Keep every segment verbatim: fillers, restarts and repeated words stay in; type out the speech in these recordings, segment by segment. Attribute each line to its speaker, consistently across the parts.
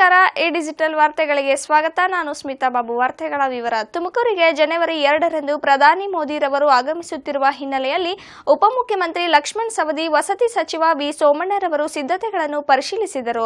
Speaker 1: ನಮಸ್ಕಾರ. A digital ವಾರ್ತೆಗಳಿಗೆ ಸ್ವಾಗತ. ನಾನು ಸ್ಮಿತಾ ಬಾಬು. ವಾರ್ತೆಗಳ ವಿವರ. ತುಮಕೂರಿಗೆ ಜನವರಿ ಎರಡರಂದು ಪ್ರಧಾನಿ ಮೋದಿರವರು ಆಗಮಿಸುತ್ತಿರುವ ಹಿನ್ನೆಲೆಯಲ್ಲಿ ಉಪಮುಖ್ಯಮಂತ್ರಿ ಲಕ್ಷ್ಮಣ ಸವದಿ, ವಸತಿ ಸಚಿವ ವಿ ಸೋಮಣ್ಣರವರು ಸಿದ್ಧತೆಗಳನ್ನು ಪರಿಶೀಲಿಸಿದರು.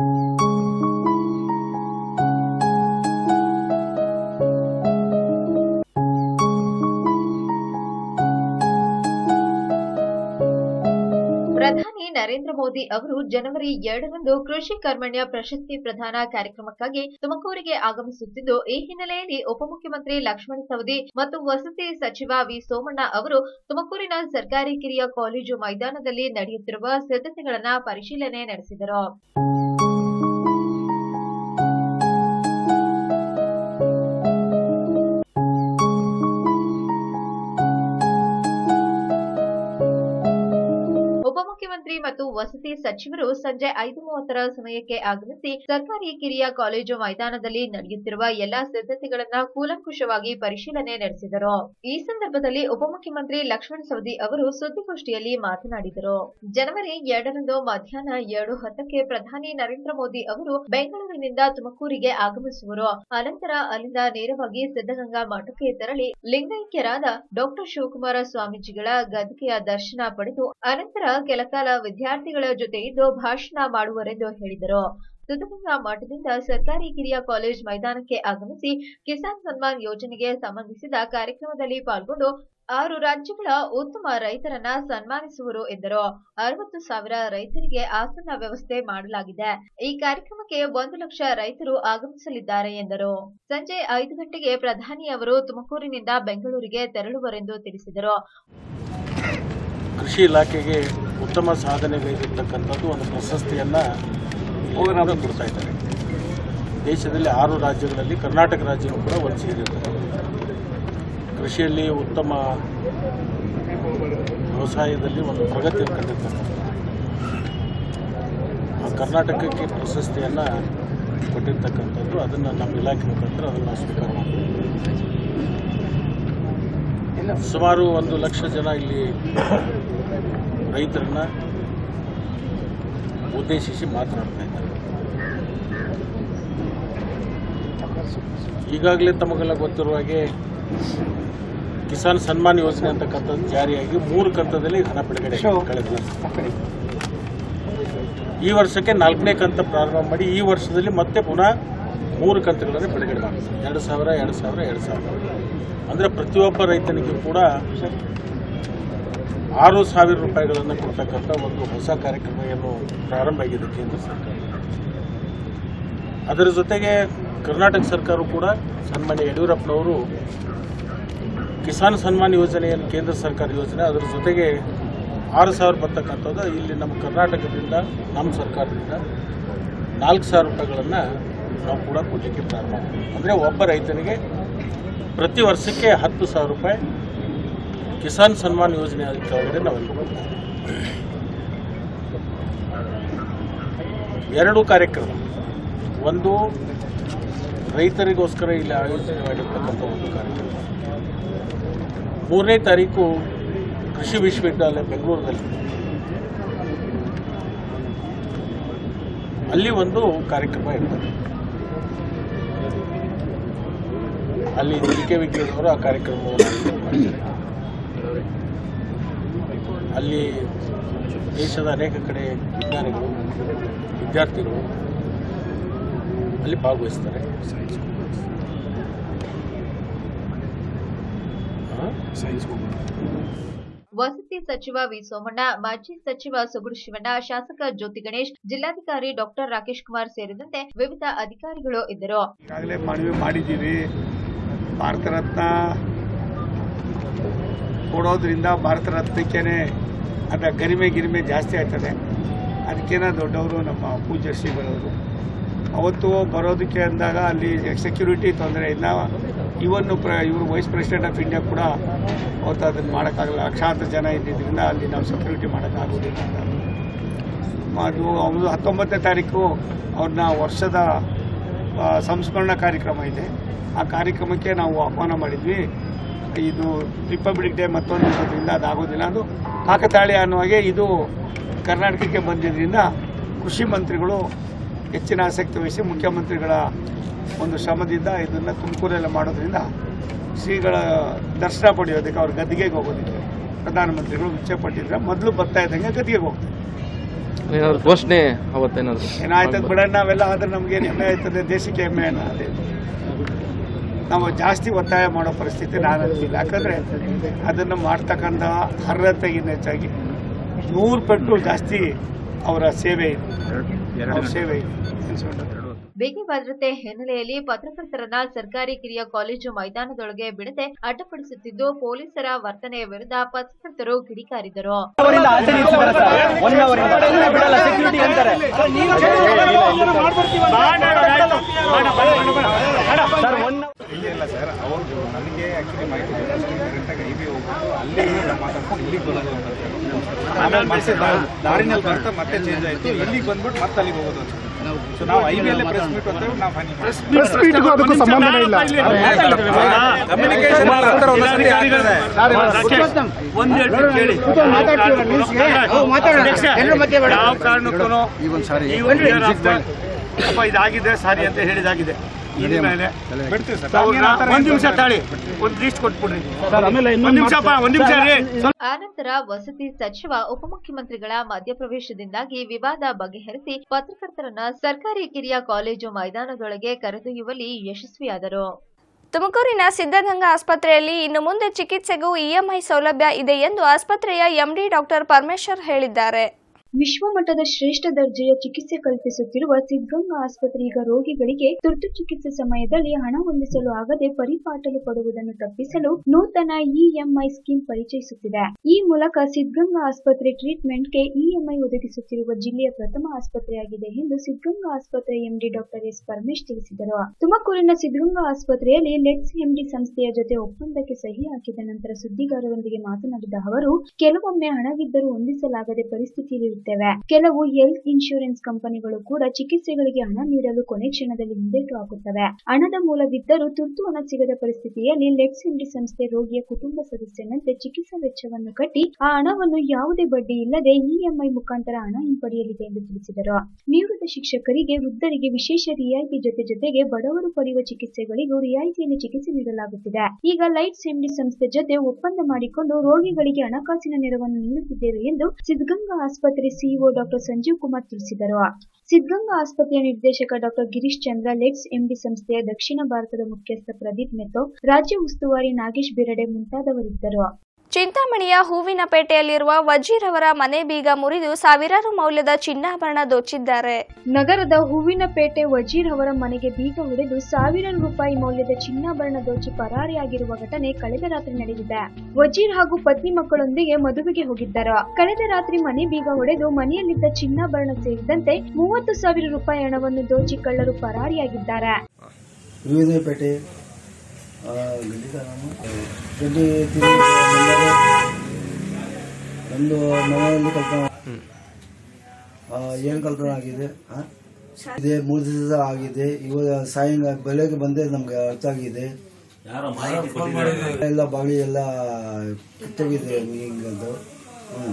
Speaker 2: ಪ್ರಧಾನಿ ನರೇಂದ್ರ ಮೋದಿ ಅವರು ಜನವರಿ ಎರಡರಂದು ಕೃಷಿ ಕರ್ಮಣ್ಯ ಪ್ರಶಸ್ತಿ ಪ್ರದಾನ ಕಾರ್ಯಕ್ರಮಕ್ಕಾಗಿ ತುಮಕೂರಿಗೆ ಆಗಮಿಸುತ್ತಿದ್ದು, ಈ ಹಿನ್ನೆಲೆಯಲ್ಲಿ ಉಪಮುಖ್ಯಮಂತ್ರಿ ಲಕ್ಷ್ಮಣ ಸವದಿ ಮತ್ತು ವಸತಿ ಸಚಿವ ವಿ ಸೋಮಣ್ಣ ಅವರು ತುಮಕೂರಿನ ಸರ್ಕಾರಿ ಕಿರಿಯ ಕಾಲೇಜು ಮೈದಾನದಲ್ಲಿ ನಡೆಯುತ್ತಿರುವ ಸಿದ್ಧತೆಗಳನ್ನು ಪರಿಶೀಲನೆ ನಡೆಸಿದರು. ಉಪಮುಖ್ಯಮಂತ್ರಿ ಮತ್ತು ವಸತಿ ಸಚಿವರು ಸಂಜೆ ಐದು ಮೂವತ್ತರ ಸಮಯಕ್ಕೆ ಆಗಮಿಸಿ ಸರ್ಕಾರಿ ಕಿರಿಯ ಕಾಲೇಜು ಮೈದಾನದಲ್ಲಿ ನಡೆಯುತ್ತಿರುವ ಎಲ್ಲಾ ಸಿದ್ಧತೆಗಳನ್ನ ಕೂಲಂಕುಷವಾಗಿ ಪರಿಶೀಲನೆ ನಡೆಸಿದರು. ಈ ಸಂದರ್ಭದಲ್ಲಿ ಉಪಮುಖ್ಯಮಂತ್ರಿ ಲಕ್ಷ್ಮಣ ಸವದಿ ಅವರು ಸುದ್ದಿಗೋಷ್ಠಿಯಲ್ಲಿ ಮಾತನಾಡಿದರು. ಜನವರಿ ಎರಡರಂದು ಮಧ್ಯಾಹ್ನ ಎರಡು ಹತ್ತಕ್ಕೆ ಪ್ರಧಾನಿ ನರೇಂದ್ರ ಮೋದಿ ಅವರು ಬೆಂಗಳೂರಿನಿಂದ ತುಮಕೂರಿಗೆ ಆಗಮಿಸುವರು. ಅನಂತರ ಅಲ್ಲಿಂದ ನೇರವಾಗಿ ಸಿದ್ದಗಂಗಾ ಮಠಕ್ಕೆ ತೆರಳಿ ಲಿಂಗೈಕ್ಯರಾದ ಡಾಕ್ಟರ್ ಶಿವಕುಮಾರ ಸ್ವಾಮೀಜಿಗಳ ಗದ್ದುಗೆಯ ದರ್ಶನ ಪಡೆದು ಅನಂತರ ಕೆಲಕಾಲ ವಿದ್ಯಾರ್ಥಿಗಳ ಜೊತೆ ಇದ್ದು ಭಾಷಣ ಮಾಡುವರೆಂದು ಹೇಳಿದರು. ಸಿದ್ದಗಂಗಾ ಮಠದಿಂದ ಸರ್ಕಾರಿ ಕಿರಿಯ ಕಾಲೇಜ್ ಮೈದಾನಕ್ಕೆ ಆಗಮಿಸಿ ಕಿಸಾನ್ ಸನ್ಮಾನ್ ಯೋಜನೆಗೆ ಸಂಬಂಧಿಸಿದ ಕಾರ್ಯಕ್ರಮದಲ್ಲಿ ಪಾಲ್ಗೊಂಡು ಆರು ರಾಜ್ಯಗಳ ಉತ್ತಮ ರೈತರನ್ನ ಸನ್ಮಾನಿಸುವರು ಎಂದರು. ಅರವತ್ತು ಸಾವಿರ ರೈತರಿಗೆ ಆಸನ ವ್ಯವಸ್ಥೆ ಮಾಡಲಾಗಿದೆ. ಈ ಕಾರ್ಯಕ್ರಮಕ್ಕೆ ಒಂದು ಲಕ್ಷ ರೈತರು ಆಗಮಿಸಲಿದ್ದಾರೆ ಎಂದರು. ಸಂಜೆ ಐದು ಗಂಟೆಗೆ ಪ್ರಧಾನಿ ಅವರು ತುಮಕೂರಿನಿಂದ ಬೆಂಗಳೂರಿಗೆ ತೆರಳುವರೆಂದು ತಿಳಿಸಿದರು.
Speaker 3: ಕೃಷಿ ಇಲಾಖೆಗೆ ಉತ್ತಮ ಸಾಧನೆಗೈದಿರ್ತಕ್ಕಂಥದ್ದು ಒಂದು ಪ್ರಶಸ್ತಿಯನ್ನು ಅವರು ಕೊಡ್ತಾ ಇದ್ದಾರೆ. ದೇಶದಲ್ಲಿ ಆರು ರಾಜ್ಯಗಳಲ್ಲಿ ಕರ್ನಾಟಕ ರಾಜ್ಯವೂ ಕೂಡ ಒಂದು ಸೇರಿರ್ತದೆ. ಕೃಷಿಯಲ್ಲಿ ಉತ್ತಮ ವ್ಯವಸಾಯದಲ್ಲಿ ಒಂದು ಪ್ರಗತಿ ಕಂಡಿರ್ತಕ್ಕಂಥ ಆ ಕರ್ನಾಟಕಕ್ಕೆ ಪ್ರಶಸ್ತಿಯನ್ನು ಕೊಟ್ಟಿರ್ತಕ್ಕಂಥದ್ದು, ಅದನ್ನು ನಮ್ಮ ಇಲಾಖೆ ಮುಖಾಂತರ ಅದನ್ನು ಸ್ವೀಕಾರ ಮಾಡ್ತೀವಿ. ಸುಮಾರು ಒಂದು ಲಕ್ಷ ಜನ ಇಲ್ಲಿ ರೈತರನ್ನ ಉದ್ದೇಶಿಸಿ ಮಾತನಾಡ್ತಾ ಇದ್ದಾರೆ. ಈಗಾಗಲೇ ತಮಗೆಲ್ಲ ಗೊತ್ತಿರುವ ಹಾಗೆ ಕಿಸಾನ್ ಸನ್ಮಾನ್ ಯೋಜನೆ ಅಂತಕ್ಕಂಥದ್ದು ಜಾರಿಯಾಗಿ ಮೂರು ಕಂತದಲ್ಲಿ ಹಣ ಬಿಡುಗಡೆ ಕಳೆದ ಈ ವರ್ಷಕ್ಕೆ ನಾಲ್ಕನೇ ಕಂತ ಪ್ರಾರಂಭ ಮಾಡಿ ಈ ವರ್ಷದಲ್ಲಿ ಮತ್ತೆ ಪುನಃ ಮೂರು ಕಂತುಗಳನ್ನು ಬಿಡುಗಡೆ ಮಾಡಿದ್ದಾರೆ. ಎರಡು ಸಾವಿರ ಎರಡು ಸಾವಿರ ಎರಡು ಸಾವಿರ ಅಂದರೆ ಪ್ರತಿಯೊಬ್ಬ ರೈತನಿಗೂ ಕೂಡ ಆರು ಸಾವಿರ ರೂಪಾಯಿಗಳನ್ನು ಕೊಡ್ತಕ್ಕಂಥ ಒಂದು ಹೊಸ ಕಾರ್ಯಕ್ರಮ ಏನು ಪ್ರಾರಂಭ ಆಗಿದೆ ಕೇಂದ್ರ ಸರ್ಕಾರ. ಅದರ ಜೊತೆಗೆ ಕರ್ನಾಟಕ ಸರ್ಕಾರ ಕೂಡ ಸನ್ಮಾನ್ಯ ಯಡಿಯೂರಪ್ಪನವರು ಕಿಸಾನ್ ಸನ್ಮಾನ್ ಯೋಜನೆಯನ್ನು ಕೇಂದ್ರ ಸರ್ಕಾರ ಯೋಜನೆ, ಅದರ ಜೊತೆಗೆ ಆರು ಸಾವಿರ ಬರ್ತಕ್ಕಂಥದ್ದು ಇಲ್ಲಿ ನಮ್ಮ ಕರ್ನಾಟಕದಿಂದ ನಮ್ಮ ಸರ್ಕಾರದಿಂದ ನಾಲ್ಕು ಸಾವಿರ ರೂಪಾಯಿಗಳನ್ನು ನಾವು ಕೂಡ ಕೊಡಲಿಕ್ಕೆ ಪ್ರಾರಂಭ ಮಾಡ್ತೀವಿ. ಅಂದರೆ ಒಬ್ಬ ರೈತನಿಗೆ ಪ್ರತಿ ವರ್ಷಕ್ಕೆ ಹತ್ತು ಸಾವಿರ ರೂಪಾಯಿ ಕಿಸಾನ್ ಸನ್ಮಾನ್ ಯೋಜನೆ ಕೆಳಗಡೆ ನಾವೆಲ್ಲ ಕೊಡ್ತೀವಿ. ಎರಡು ಕಾರ್ಯಕ್ರಮ, ಒಂದು ರೈತರಿಗೋಸ್ಕರ ಇಲ್ಲಿ ಆಯೋಜನೆ ಮಾಡಿರ್ತಕ್ಕಂಥ ಒಂದು ಕಾರ್ಯಕ್ರಮ. ಮೂರನೇ ತಾರೀಕು ಕೃಷಿ ವಿಶ್ವವಿದ್ಯಾಲಯ ಬೆಂಗಳೂರಿನಲ್ಲಿ ಅಲ್ಲಿ ಒಂದು ಕಾರ್ಯಕ್ರಮ ಇರ್ತದೆ. ಅಲ್ಲಿ ಜಿ ಕೆ ವಿಜ್ಞಾನವರು ಆ ಕಾರ್ಯಕ್ರಮವನ್ನು ಮಾಡಿದ್ದಾರೆ. ಅಲ್ಲಿ ದೇಶದ ಅನೇಕ ಕಡೆ ವಿಜ್ಞಾನಿಗಳು, ವಿದ್ಯಾರ್ಥಿಗಳು ಅಲ್ಲಿ ಭಾಗವಹಿಸ್ತಾರೆ.
Speaker 2: ವಸತಿ ಸಚಿವ ವಿ ಸೋಮಣ್ಣ, ಮಾಜಿ ಸಚಿವ ಸುಗುಡು ಶಿವಣ್ಣ, ಶಾಸಕ ಜ್ಯೋತಿ ಗಣೇಶ್, ಜಿಲ್ಲಾಧಿಕಾರಿ ಡಾಕ್ಟರ್ ರಾಕೇಶ್ ಕುಮಾರ್ ಸೇರಿದಂತೆ ವಿವಿಧ ಅಧಿಕಾರಿಗಳು ಇದ್ದರು.
Speaker 4: ಈಗಾಗಲೇ ಮನವಿ ಮಾಡಿದ್ದೀವಿ. ಭಾರತ ರತ್ನ ಕೊಡೋದ್ರಿಂದ ಭಾರತ ರತ್ನಕ್ಕೇನೆ ಅದರ ಗರಿಮೆ ಗಿರಿಮೆ ಜಾಸ್ತಿ ಆಗ್ತದೆ. ಅದಕ್ಕೇನ ದೊಡ್ಡವರು ನಮ್ಮ ಪೂಜ್ಯ ಶ್ರೀಗಳವರು ಅವತ್ತು ಬರೋದಕ್ಕೆ ಅಂದಾಗ ಅಲ್ಲಿ ಸೆಕ್ಯೂರಿಟಿ ತೊಂದರೆಯಿಂದ ಇವನ್ನು ಪ್ರ ಇವರು ವೈಸ್ ಪ್ರೆಸಿಡೆಂಟ್ ಆಫ್ ಇಂಡಿಯಾ ಕೂಡ ಅವತ್ತು ಅದನ್ನು ಮಾಡೋಕ್ಕಾಗಲ್ಲ. ಲಕ್ಷಾಂತರ ಜನ ಇದ್ದಿದ್ದರಿಂದ ಅಲ್ಲಿ ನಾವು ಸೆಕ್ಯೂರಿಟಿ ಮಾಡೋಕ್ಕಾಗೋದಿಲ್ಲ ಅಂತ ಅದು ಅವರು ಹತ್ತೊಂಬತ್ತನೇ ತಾರೀಕು ಅವ್ರನ್ನ ವರ್ಷದ ಸಂಸ್ಮರಣಾ ಕಾರ್ಯಕ್ರಮ ಇದೆ. ಆ ಕಾರ್ಯಕ್ರಮಕ್ಕೆ ನಾವು ಆಹ್ವಾನ ಮಾಡಿದ್ವಿ. ಇದು ರಿಪಬ್ಲಿಕ್ ಡೇ ಮತ್ತೊಂದು ಇರೋದ್ರಿಂದ ಅದಾಗೋದಿಲ್ಲ. ಅದು ಕಾಕತಾಳೀಯ ಅನ್ನುವಾಗೆ ಇದು ಕರ್ನಾಟಕಕ್ಕೆ ಬಂದಿದ್ದರಿಂದ ಕೃಷಿ ಮಂತ್ರಿಗಳು ಹೆಚ್ಚಿನ ಆಸಕ್ತಿ ವಹಿಸಿ ಮುಖ್ಯಮಂತ್ರಿಗಳ ಒಂದು ಶ್ರಮದಿಂದ ಇದನ್ನು ತುಮಕೂರಲ್ಲಿ ಮಾಡೋದ್ರಿಂದ ಶ್ರೀಗಳ ದರ್ಶನ ಪಡೆಯೋದಕ್ಕೆ ಅವ್ರ ಗದ್ದಿಗೆಗೆ ಹೋಗೋದಕ್ಕೆ ಪ್ರಧಾನಮಂತ್ರಿಗಳು ಇಚ್ಛೆ ಪಟ್ಟಿದ್ರೆ ಮೊದಲು ಬರ್ತಾ ಇದ್ದಂಗೆ ಗದ್ದಿಗೆಗೆ ಹೋಗ್ತಾರೆ.
Speaker 5: ಘೋಷಣೆ ಅವತ್ತೇನಾದ್ರು
Speaker 4: ಏನಾಯ್ತದ ಬಿಡೋಣ ನಾವೆಲ್ಲ ಆದ್ರೆ ನಮ್ಗೇನು ಹೆಮ್ಮೆ ಆಯ್ತದೆ, ದೇಶಕ್ಕೆ ಹೆಮ್ಮೆ ಏನೋ ಅದೇ. ನಾವು ಜಾಸ್ತಿ ಒತ್ತಾಯ ಮಾಡೋ ಪರಿಸ್ಥಿತಿ ನಾನು ಅಂತಿಲ್ಲ. ಯಾಕಂದ್ರೆ ಅದನ್ನು ಮಾಡ್ತಕ್ಕಂಥ ಅರ್ಹತೆಗಿಂತ ಹೆಚ್ಚಾಗಿ ನೂರು ಪಟ್ಟು ಜಾಸ್ತಿ ಅವರ ಸೇವೆ ಇದೆ, ಅವ್ರ ಸೇವೆ ಇದೆ.
Speaker 2: ಬಿಗಿ ಭದ್ರತೆ ಹಿನ್ನೆಲೆಯಲ್ಲಿ ಪತ್ರಕರ್ತರನ್ನ ಸರ್ಕಾರಿ ಕಿರಿಯ ಕಾಲೇಜು ಮೈದಾನದೊಳಗೆ ಬಿಡದೆ ಅಡ್ಡಪಡಿಸುತ್ತಿದ್ದು ಪೊಲೀಸರ ವರ್ತನೆಯ ವಿರುದ್ಧ ಪತ್ರಕರ್ತರು ಕಿಡಿಕಾರಿದರು.
Speaker 6: ಇಲ್ಲ ಸರ್, ಅವರು ನನಗೆ ಆಕ್ಚುಲಿ ಮಾಹಿತಿ ಕರೆಕ್ಟಾಗಿ ಐ ಬಿ ಹೋಗ್ಬಿಟ್ಟು ಅಲ್ಲಿ ಮಾತಾಡ್ಕೊಂಡು ಇಲ್ಲಿಗೆ ಬರೋದು ಅಂತ ಆಮೇಲೆ ಮತ್ತೆ ದಾರಿನಲ್ಲಿ ಬರ್ತಾ ಮತ್ತೆ ಚೇಂಜ್ ಆಯಿತು, ಇಲ್ಲಿಗೆ ಬಂದ್ಬಿಟ್ಟು ಮತ್ತೆ ಅಲ್ಲಿಗೆ ಹೋಗೋದು ಅಂತ. ಸೊ ನಾವು ಐ ಬಿ ಅಲ್ಲೇ ಪ್ರೆಸ್ ಮೀಟ್ ಅಂತೇಳಿ ನಾವು ಫೈನ್
Speaker 7: ಪ್ರೆಸ್ ಮೀಟ್ಗೂ ಅದಕ್ಕೂ ಸಂಬಂಧನೇ ಇಲ್ಲ.
Speaker 6: ಕಮ್ಯುನಿಕೇಶನ್
Speaker 4: ಯಾವ ಕಾರಣಕ್ಕೂ ಇದಾಗಿದೆ ಸಾರಿ ಅಂತ ಹೇಳಿದಾಗಿದೆ. ಒಂದ್ ನಿಮಿಷ ತಾಳಿ, ಒಂದ್ ಲೀಸ್ಟ್ ಕೊಟ್ಬಿಡ್ರಿ.
Speaker 2: ಆನಂತರ ವಸತಿ ಸಚಿವ ಉಪಮುಖ್ಯಮಂತ್ರಿಗಳ ಮಧ್ಯಪ್ರವೇಶದಿಂದಾಗಿ ವಿವಾದ ಬಗೆಹರಿಸಿ ಪತ್ರಕರ್ತರನ್ನ ಸರ್ಕಾರಿ ಕಿರಿಯ ಕಾಲೇಜು ಮೈದಾನದೊಳಗೆ ಕರೆದೊಯ್ಯುವಲ್ಲಿ ಯಶಸ್ವಿಯಾದರು.
Speaker 1: ತುಮಕೂರಿನ ಸಿದ್ಧಗಂಗಾ ಆಸ್ಪತ್ರೆಯಲ್ಲಿ ಇನ್ನು ಮುಂದೆ ಚಿಕಿತ್ಸೆಗೂ ಇಎಂಐ ಸೌಲಭ್ಯ ಇದೆ ಎಂದು ಆಸ್ಪತ್ರೆಯ ಎಂಡಿ ಡಾಕ್ಟರ್ ಪರಮೇಶ್ವರ್ ಹೇಳಿದ್ದಾರೆ.
Speaker 8: ವಿಶ್ವಮಟ್ಟದ ಶ್ರೇಷ್ಠ ದರ್ಜೆಯ ಚಿಕಿತ್ಸೆ ಕಲ್ಪಿಸುತ್ತಿರುವ ಸಿದ್ಧಗಂಗಾ ಆಸ್ಪತ್ರೆ ಈಗ ರೋಗಿಗಳಿಗೆ ತುರ್ತು ಚಿಕಿತ್ಸೆ ಸಮಯದಲ್ಲಿ ಹಣ ಹೊಂದಿಸಲು ಆಗದೆ ಪರಿಪಾಟಲು ಪಡುವುದನ್ನು ತಪ್ಪಿಸಲು ನೂತನ ಇಎಂಐ ಸ್ಕೀಮ್ ಪರಿಚಯಿಸುತ್ತಿದೆ. ಈ ಮೂಲಕ ಸಿದ್ಧಗಂಗಾ ಆಸ್ಪತ್ರೆ ಟ್ರೀಟ್ಮೆಂಟ್ಗೆ ಇಎಂಐ ಒದಗಿಸುತ್ತಿರುವ ಜಿಲ್ಲೆಯ ಪ್ರಥಮ ಆಸ್ಪತ್ರೆಯಾಗಿದೆ ಎಂದು ಸಿದ್ಧಗಂಗಾ ಆಸ್ಪತ್ರೆ ಎಂಡಿ ಡಾಕ್ಟರ್ ಎಸ್ ಪರಮೇಶ್ ತಿಳಿಸಿದರು. ತುಮಕೂರಿನ ಸಿದ್ಧಗಂಗಾ ಆಸ್ಪತ್ರೆಯಲ್ಲಿ ಲೆಟ್ಸ್ ಎಂಡಿ ಸಂಸ್ಥೆಯ ಜೊತೆ ಒಪ್ಪಂದಕ್ಕೆ ಸಹಿ ಹಾಕಿದ ನಂತರ ಸುದ್ದಿಗಾರರೊಂದಿಗೆ ಮಾತನಾಡಿದ ಅವರು, ಕೆಲವೊಮ್ಮೆ ಹಣವಿದ್ದರೂ ಹೊಂದಿಸಲಾಗದೆ ಪರಿಸ್ಥಿತಿಯಲ್ಲಿ ಕೆಲವು ಹೆಲ್ತ್ ಇನ್ಶೂರೆನ್ಸ್ ಕಂಪನಿಗಳು ಕೂಡ ಚಿಕಿತ್ಸೆಗಳಿಗೆ ಹಣ ನೀಡಲು ಕೊನೆ ಕ್ಷಣದಲ್ಲಿ ಹಿಂದೇಟು ಹಾಕುತ್ತವೆ. ಹಣದ ಮೂಲವಿದ್ದರೂ ತುರ್ತು ಹಣ ಸಿಗದ ಪರಿಸ್ಥಿತಿಯಲ್ಲಿ ಲೆಟ್ಸ್ ಎಂಡಿ ಸಂಸ್ಥೆ ರೋಗಿಯ ಕುಟುಂಬ ಸದಸ್ಯನಂತೆ ಚಿಕಿತ್ಸಾ ವೆಚ್ಚವನ್ನು ಕಟ್ಟಿ ಆ ಹಣವನ್ನು ಯಾವುದೇ ಬಡ್ಡಿ ಇಲ್ಲದೆ ಇಎಂಐ ಮುಖಾಂತರ ಹಣ ಹಿಂಪಡೆಯಲಿದೆ ಎಂದು ತಿಳಿಸಿದರು. ನಿವೃತ್ತ ಶಿಕ್ಷಕರಿಗೆ, ವೃದ್ಧರಿಗೆ ವಿಶೇಷ ರಿಯಾಯಿತಿ ಜೊತೆ ಜೊತೆಗೆ ಬಡವರು ಪಡೆಯುವ ಚಿಕಿತ್ಸೆಗಳಿಗೂ ರಿಯಾಯಿತಿಯಲ್ಲಿ ಚಿಕಿತ್ಸೆ ನೀಡಲಾಗುತ್ತಿದೆ. ಈಗ ಲೈಟ್ಸ್ ಎಂಡಿ ಸಂಸ್ಥೆ ಜೊತೆ ಒಪ್ಪಂದ ಮಾಡಿಕೊಂಡು ರೋಗಿಗಳಿಗೆ ಹಣಕಾಸಿನ ನೆರವನ್ನು ನೀಡುತ್ತಿದ್ದೇವೆ ಎಂದು ಸಿದ್ಧಗಂಗಾ ಆಸ್ಪತ್ರೆ ಸಿಇಒ ಡಾಕ್ಟರ್ ಸಂಜೀವ್ ಕುಮಾರ್ ತಿಳಿಸಿದರು. ಸಿದ್ಧಗಂಗಾ ಆಸ್ಪತ್ರೆಯ ನಿರ್ದೇಶಕ ಡಾಕ್ಟರ್ ಗಿರೀಶ್ ಚಂದ್ರ, ಲೆಟ್ಸ್ ಎಂಡಿ ಸಂಸ್ಥೆಯ ದಕ್ಷಿಣ ಭಾರತದ ಮುಖ್ಯಸ್ಥ ಪ್ರದೀಪ್ ಮೆತ್ತೋ, ರಾಜ್ಯ ಉಸ್ತುವಾರಿ ನಾಗೇಶ್ ಬಿರಡೆ ಮುಂತಾದವರಿದ್ದರು.
Speaker 1: ಚಿಂತಾಮಣಿಯ ಹೂವಿನಪೇಟೆಯಲ್ಲಿರುವ ವಜೀರ್ ಅವರ ಮನೆ ಬೀಗ ಮುರಿದು ಸಾವಿರಾರು ಮೌಲ್ಯದ ಚಿನ್ನಾಭರಣ ದೋಚಿದ್ದಾರೆ.
Speaker 8: ನಗರದ ಹೂವಿನಪೇಟೆ ವಜೀರ್ ಅವರ ಮನೆಗೆ ಬೀಗ ಹೊಡೆದು ಸಾವಿರಾರು ರೂಪಾಯಿ ಮೌಲ್ಯದ ಚಿನ್ನಾಭರಣ ದೋಚಿ ಪರಾರಿಯಾಗಿರುವ ಘಟನೆ ಕಳೆದ ರಾತ್ರಿ ನಡೆದಿದೆ. ವಜೀರ್ ಹಾಗೂ ಪತ್ನಿ ಮಕ್ಕಳೊಂದಿಗೆ ಮದುವೆಗೆ ಹೋಗಿದ್ದರು. ಕಳೆದ ರಾತ್ರಿ ಮನೆ ಬೀಗ ಹೊಡೆದು ಮನೆಯಲ್ಲಿದ್ದ ಚಿನ್ನಾಭರಣ ಸೇರಿದಂತೆ ಮೂವತ್ತು ಸಾವಿರ ರೂಪಾಯಿ ಹಣವನ್ನು ದೋಚಿ ಕಳ್ಳರು ಪರಾರಿಯಾಗಿದ್ದಾರೆ.
Speaker 9: ಹೂವಿನಪೇಟೆ ಗಡ್ಡಿ ನಮ್ಮದು ಮನೆಯಲ್ಲಿ ಕಲ್ಪನೆ ಏನು ಕಲ್ಪನೆ ಆಗಿದೆ ಇದೆ. ಮೂರು ದಿವಸ ಆಗಿದೆ. ಇವಾಗ ಸಾಯಂಕಾಲ ಬೆಳಗ್ಗೆ ಬಂದೇ ನಮ್ಗೆ ಅರ್ಥ ಆಗಿದೆ. ಎಲ್ಲ ಬಾಳಿ ಎಲ್ಲ ಕಿತ್ತೋಗಿದೆ ಹಿಂಗಂದು. ಹ್ಞೂ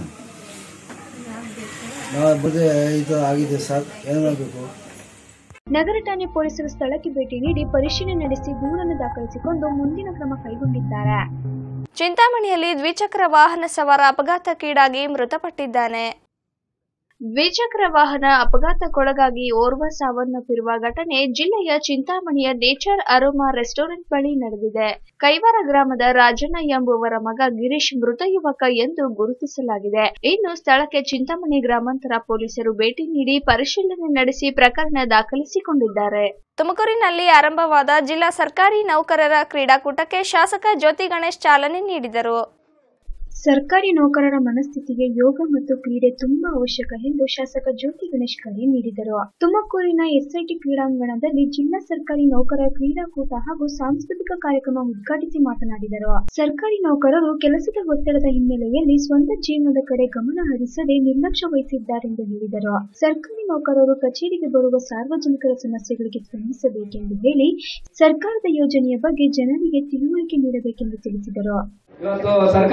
Speaker 9: ನಾವು ಬಂದೆ ಈ ಥರ ಆಗಿದೆ ಸರ್, ಏನು ಮಾಡಬೇಕು?
Speaker 8: ನಗರ ಠಾಣೆ ಪೊಲೀಸರು ಸ್ಥಳಕ್ಕೆ ಭೇಟಿ ನೀಡಿ ಪರಿಶೀಲನೆ ನಡೆಸಿ ದೂರನ್ನು ದಾಖಲಿಸಿಕೊಂಡು ಮುಂದಿನ ಕ್ರಮ ಕೈಗೊಂಡಿದ್ದಾರೆ.
Speaker 1: ಚಿಂತಾಮಣಿಯಲ್ಲಿ ದ್ವಿಚಕ್ರ ವಾಹನ ಸವಾರ ಅಪಘಾತಕ್ಕೀಡಾಗಿ ಮೃತಪಟ್ಟಿದ್ದಾನೆ. ದ್ವಿಚಕ್ರ ವಾಹನ ಅಪಘಾತಕ್ಕೊಳಗಾಗಿ ಓರ್ವ ಸಾವನ್ನಪ್ಪಿರುವ ಘಟನೆ ಜಿಲ್ಲೆಯ ಚಿಂತಾಮಣಿಯ ನೇಚರ್ ಅರೋಮಾ ರೆಸ್ಟೋರೆಂಟ್ ಬಳಿ ನಡೆದಿದೆ. ಕೈವಾರ ಗ್ರಾಮದ ರಾಜಣ್ಣ ಎಂಬುವರ ಮಗ ಗಿರೀಶ್ ಮೃತ ಯುವಕ ಎಂದು ಗುರುತಿಸಲಾಗಿದೆ. ಇನ್ನು ಸ್ಥಳಕ್ಕೆ ಚಿಂತಾಮಣಿ ಗ್ರಾಮಾಂತರ ಪೊಲೀಸರು ಭೇಟಿ ನೀಡಿ ಪರಿಶೀಲನೆ ನಡೆಸಿ ಪ್ರಕರಣ ದಾಖಲಿಸಿಕೊಂಡಿದ್ದಾರೆ. ತುಮಕೂರಿನಲ್ಲಿ ಆರಂಭವಾದ ಜಿಲ್ಲಾ ಸರ್ಕಾರಿ ನೌಕರರ ಕ್ರೀಡಾಕೂಟಕ್ಕೆ ಶಾಸಕ ಜ್ಯೋತಿ ಗಣೇಶ್ ಚಾಲನೆ ನೀಡಿದರು.
Speaker 8: ಸರ್ಕಾರಿ ನೌಕರರ ಮನಸ್ಥಿತಿಗೆ ಯೋಗ ಮತ್ತು ಕ್ರೀಡೆ ತುಂಬಾ ಅವಶ್ಯಕ ಎಂದು ಶಾಸಕ ಜ್ಯೋತಿ ಗಣೇಶ್ ಕರೆ ನೀಡಿದರು. ತುಮಕೂರಿನ ಎಸ್ಐಟಿ ಕ್ರೀಡಾಂಗಣದಲ್ಲಿ ಜಿಲ್ಲಾ ಸರ್ಕಾರಿ ನೌಕರರ ಕ್ರೀಡಾಕೂಟ ಹಾಗೂ ಸಾಂಸ್ಕೃತಿಕ ಕಾರ್ಯಕ್ರಮ ಉದ್ಘಾಟಿಸಿ ಮಾತನಾಡಿದರು. ಸರ್ಕಾರಿ ನೌಕರರು ಕೆಲಸದ ಒತ್ತಡದ ಹಿನ್ನೆಲೆಯಲ್ಲಿ ಸ್ವಂತ ಜೀವನದ ಕಡೆ ಗಮನ ಹರಿಸದೆ ನಿರ್ಲಕ್ಷ್ಯ ವಹಿಸಿದ್ದಾರೆಂದು ಹೇಳಿದರು. ಸರ್ಕಾರಿ ನೌಕರರು ಕಚೇರಿಗೆ ಬರುವ ಸಾರ್ವಜನಿಕರ ಸಮಸ್ಯೆಗಳಿಗೆ ಸ್ಪಂದಿಸಬೇಕೆಂದು ಹೇಳಿ ಸರ್ಕಾರದ ಯೋಜನೆಯ ಬಗ್ಗೆ ಜನರಿಗೆ ತಿಳುವಳಿಕೆ ನೀಡಬೇಕೆಂದು ತಿಳಿಸಿದರು.
Speaker 10: ಇವತ್ತು ಸರ್ಕಾರಿ ನೌಕರ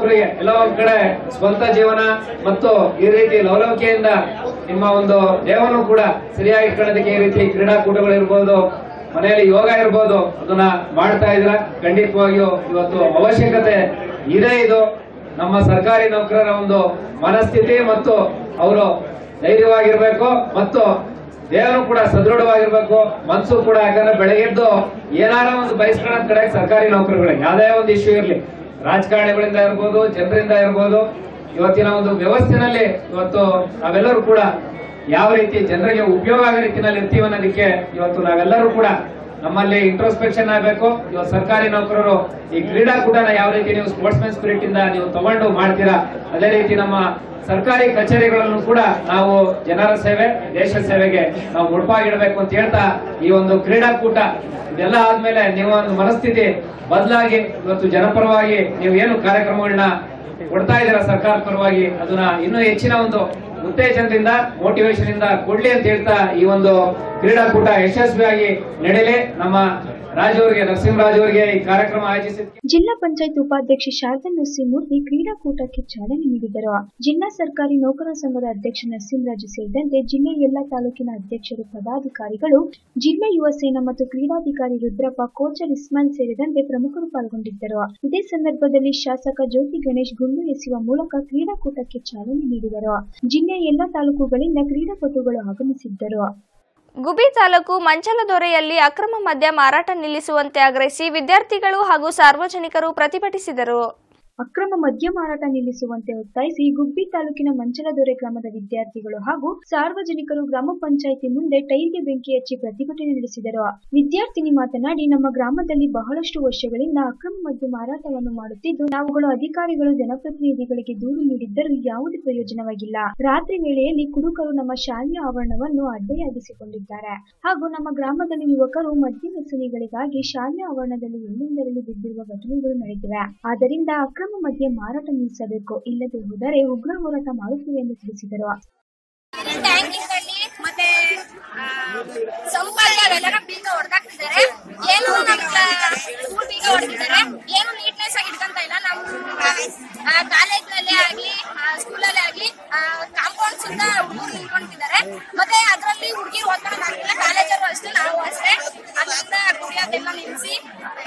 Speaker 5: ನೌಕರಿಗೆ ಎಲ್ಲ ಒಂದ್ ಕಡೆ ಸ್ವಂತ ಜೀವನ ಮತ್ತು ಈ ರೀತಿ ಲವಲವಿಕೆಯಿಂದ ನಿಮ್ಮ ಒಂದು ದೇಹವನ್ನು ಕೂಡ ಸರಿಯಾಗಿ ಇಟ್ಕೊಳ್ಳೋದಕ್ಕೆ ಈ ರೀತಿ ಕ್ರೀಡಾಕೂಟಗಳು ಇರ್ಬೋದು, ಮನೆಯಲ್ಲಿ ಯೋಗ ಇರ್ಬೋದು, ಅದನ್ನ ಮಾಡ್ತಾ ಇದ್ರ ಖಂಡಿತವಾಗಿಯೂ ಇವತ್ತು ಅವಶ್ಯಕತೆ ಇದೆ. ಇದು ನಮ್ಮ ಸರ್ಕಾರಿ ನೌಕರರ ಒಂದು ಮನಸ್ಥಿತಿ ಮತ್ತು ಅವರು ಧೈರ್ಯವಾಗಿರ್ಬೇಕು ಮತ್ತು ದೇಹನು ಕೂಡ ಸದೃಢವಾಗಿರ್ಬೇಕು, ಮನಸ್ಸು ಕೂಡ. ಯಾಕಂದ್ರೆ ಬೆಳಗ್ಗೆದ್ದು ಏನಾರ ಒಂದು ಬಯಸ್ಕೊಳ್ಳೋ ಕಡೆ ಸರ್ಕಾರಿ ನೌಕರಗಳಿಗೆ ಯಾವುದೇ ಒಂದು ಇಶ್ಯೂ ಇರಲಿ, ರಾಜಕಾರಣಿಗಳಿಂದ ಇರ್ಬೋದು, ಜನರಿಂದ ಇರ್ಬೋದು, ಇವತ್ತಿನ ಒಂದು ವ್ಯವಸ್ಥೆನಲ್ಲಿ ಇವತ್ತು ನಾವೆಲ್ಲರೂ ಕೂಡ ಯಾವ ರೀತಿ ಜನರಿಗೆ ಉಪಯೋಗ ಆಗೋ ರೀತಿಯಲ್ಲಿ ಇರ್ತೀವಿ ಅನ್ನೋದಕ್ಕೆ ಇವತ್ತು ನಾವೆಲ್ಲರೂ ಕೂಡ ನಮ್ಮಲ್ಲಿ ಇಂಟ್ರೋಸ್ಪೆಕ್ಷನ್ ಆಗಬೇಕು. ಇವತ್ತು ಸರ್ಕಾರಿ ನೌಕರರು ಈ ಕ್ರೀಡಾಕೂಟನ ಯಾವ ರೀತಿ ನೀವು ಸ್ಪೋರ್ಟ್ಸ್ ಮ್ಯಾನ್ ಸ್ಪಿರಿಟ್ ಇಂದ ನೀವು ತಗೊಂಡು ಮಾಡ್ತೀರಾ, ಅದೇ ರೀತಿ ನಮ್ಮ ಸರ್ಕಾರಿ ಕಚೇರಿಗಳನ್ನು ಕೂಡ ನಾವು ಜನರ ಸೇವೆ, ದೇಶ ಸೇವೆಗೆ ನಾವು ಮುಡುಪಾಗಿಡಬೇಕು ಅಂತ ಹೇಳ್ತಾ ಈ ಒಂದು ಕ್ರೀಡಾಕೂಟ ಇದೆಲ್ಲ ಆದ್ಮೇಲೆ ನೀವು ಒಂದು ಮನಸ್ಥಿತಿ ಬದಲಾಗಿ ಇವತ್ತು ಜನಪರವಾಗಿ ನೀವು ಏನು ಕಾರ್ಯಕ್ರಮಗಳನ್ನ ಕೊಡ್ತಾ ಇದ್ದೀರಾ ಸರ್ಕಾರ ಪರವಾಗಿ, ಅದನ್ನ ಇನ್ನೂ ಹೆಚ್ಚಿನ ಒಂದು ಉತ್ತೇಜನದಿಂದ ಮೋಟಿವೇಶನ್ ಇಂದ ಕೊಡ್ಲಿ ಅಂತ ಹೇಳ್ತಾ ಈ ಒಂದು ಕ್ರೀಡಾಕೂಟ ಯಶಸ್ವಿಯಾಗಿ ನಡೆಯಲಿ. ನಮ್ಮ ರಾಜ್ ಅವರಿಗೆ, ನರಸಿಂಹರಾಜ್ ಅವರಿಗೆ ಈ ಕಾರ್ಯಕ್ರಮ ಆಯೋಜಿಸಿ
Speaker 8: ಜಿಲ್ಲಾ ಪಂಚಾಯತ್ ಉಪಾಧ್ಯಕ್ಷೆ ಶಾರದಾ ನರಸಿಂಹಮೂರ್ತಿ ಕ್ರೀಡಾಕೂಟಕ್ಕೆ ಚಾಲನೆ ನೀಡಿದರು. ಜಿಲ್ಲಾ ಸರ್ಕಾರಿ ನೌಕರರ ಸಂಘದ ಅಧ್ಯಕ್ಷ ನರಸಿಂಹರಾಜು ಸೇರಿದಂತೆ ಜಿಲ್ಲೆಯ ಎಲ್ಲಾ ತಾಲೂಕಿನ ಅಧ್ಯಕ್ಷರು, ಪದಾಧಿಕಾರಿಗಳು, ಜಿಲ್ಲಾ ಯುವ ಸೇನಾ ಮತ್ತು ಕ್ರೀಡಾಧಿಕಾರಿ ರುದ್ರಪ್ಪ, ಕೋಚರ್ ಇಸ್ಮಾಯಿಲ್ ಸೇರಿದಂತೆ ಪ್ರಮುಖರು ಪಾಲ್ಗೊಂಡಿದ್ದರು. ಇದೇ ಸಂದರ್ಭದಲ್ಲಿ ಶಾಸಕ ಜ್ಯೋತಿ ಗಣೇಶ್ ಗುಂಡು ಎಸೆಯುವ ಮೂಲಕ ಕ್ರೀಡಾಕೂಟಕ್ಕೆ ಚಾಲನೆ ನೀಡಿದರು. ಜಿಲ್ಲೆಯ ಎಲ್ಲಾ ತಾಲೂಕುಗಳಿಂದ ಕ್ರೀಡಾಪಟುಗಳು ಆಗಮಿಸಿದ್ದರು.
Speaker 1: ಗುಬಿ ತಾಲೂಕು ಮಂಚಲದೊರೆಯಲ್ಲಿ ಅಕ್ರಮ ಮದ್ಯ ಮಾರಾಟ ನಿಲ್ಲಿಸುವಂತೆ ಆಗ್ರಹಿಸಿ ವಿದ್ಯಾರ್ಥಿಗಳು ಹಾಗೂ ಸಾರ್ವಜನಿಕರು ಪ್ರತಿಭಟಿಸಿದರು.
Speaker 8: ಅಕ್ರಮ ಮದ್ಯ ಮಾರಾಟ ನಿಲ್ಲಿಸುವಂತೆ ಒತ್ತಾಯಿಸಿ ಗುಬ್ಬಿ ತಾಲೂಕಿನ ಮಂಚಲದೊರೆ ಗ್ರಾಮದ ವಿದ್ಯಾರ್ಥಿಗಳು ಹಾಗೂ ಸಾರ್ವಜನಿಕರು ಗ್ರಾಮ ಪಂಚಾಯಿತಿ ಮುಂದೆ ಟೈರ್ಗೆ ಬೆಂಕಿ ಹಚ್ಚಿ ಪ್ರತಿಭಟನೆ ನಡೆಸಿದರು. ವಿದ್ಯಾರ್ಥಿನಿ ಮಾತನಾಡಿ, ನಮ್ಮ ಗ್ರಾಮದಲ್ಲಿ ಬಹಳಷ್ಟು ವರ್ಷಗಳಿಂದ ಅಕ್ರಮ ಮದ್ಯ ಮಾರಾಟವನ್ನು ಮಾಡುತ್ತಿದ್ದು, ನಾವುಗಳು ಅಧಿಕಾರಿಗಳು, ಜನಪ್ರತಿನಿಧಿಗಳಿಗೆ ದೂರು ನೀಡಿದ್ದರೂ ಯಾವುದೇ ಪ್ರಯೋಜನವಾಗಿಲ್ಲ. ರಾತ್ರಿ ವೇಳೆಯಲ್ಲಿ ಕುಡುಕರು ನಮ್ಮ ಶಾಲೆಯ ಆವರಣವನ್ನು ಅಡ್ಡೆಯಾಗಿಸಿಕೊಂಡಿದ್ದಾರೆ ಹಾಗೂ ನಮ್ಮ ಗ್ರಾಮದಲ್ಲಿ ಯುವಕರು ಮದ್ಯ ವ್ಯಸನಿಗಳಿಗಾಗಿ ಶಾಲೆಯ ಆವರಣದಲ್ಲಿ ಎಲ್ಲೆಂದರಲ್ಲಿ ಬಿದ್ದಿರುವ ಘಟನೆಗಳು ನಡೆದಿವೆ. ಆದ್ದರಿಂದ ಅಕ್ರಮ ಮದ್ಯ ಮಾರಾಟ ನಿಲ್ಲಿಸಬೇಕು, ಇಲ್ಲದೆ ಹೋದರೆ ಉಗ್ರ ಹೋರಾಟ ಮಾಡುತ್ತೇವೆ ಎಂದು ತಿಳಿಸಿದರು.
Speaker 10: ಮತ್ತೆ ಸಂಪಾದನೆ ಅವೆಲ್ಲ ಬೀಗ ಹೊಡೆದಾಕ್ತಿದ್ದಾರೆ. ಏನು ನಮ್ಮ ಸ್ಕೂಲ್ ಬೀಗ ಹೊಡೆದಿದ್ದಾರೆ, ಏನು ನೀಟ್ನೆಸ್ ಆಗಿ ಇಟ್ಕೊಂತ ಇಲ್ಲ. ನಮ್ಮ ಕಾಲೇಜ್ನಲ್ಲೇ ಆಗ್ಲಿ ಸ್ಕೂಲಲ್ಲೇ ಆಗ್ಲಿ ಕಾಂಪೌಂಡ್ ಸುತ್ತ ಹುಡುಗರು ನಿಂತ್ಕೊಂಡಿದ್ದಾರೆ. ಮತ್ತೆ ಅದರಲ್ಲಿ ಹುಡುಗಿರು ಓದ್ಕೊಳ್ಳೋದಾಗಿಲ್ಲ, ಕಾಲೇಜಲ್ಲೂ ಅಷ್ಟೇ, ನಾವು ಅಷ್ಟೇ. ಅದರಿಂದ ಕುಡಿಯೋದೆಲ್ಲ ನಿಲ್ಲಿಸಿ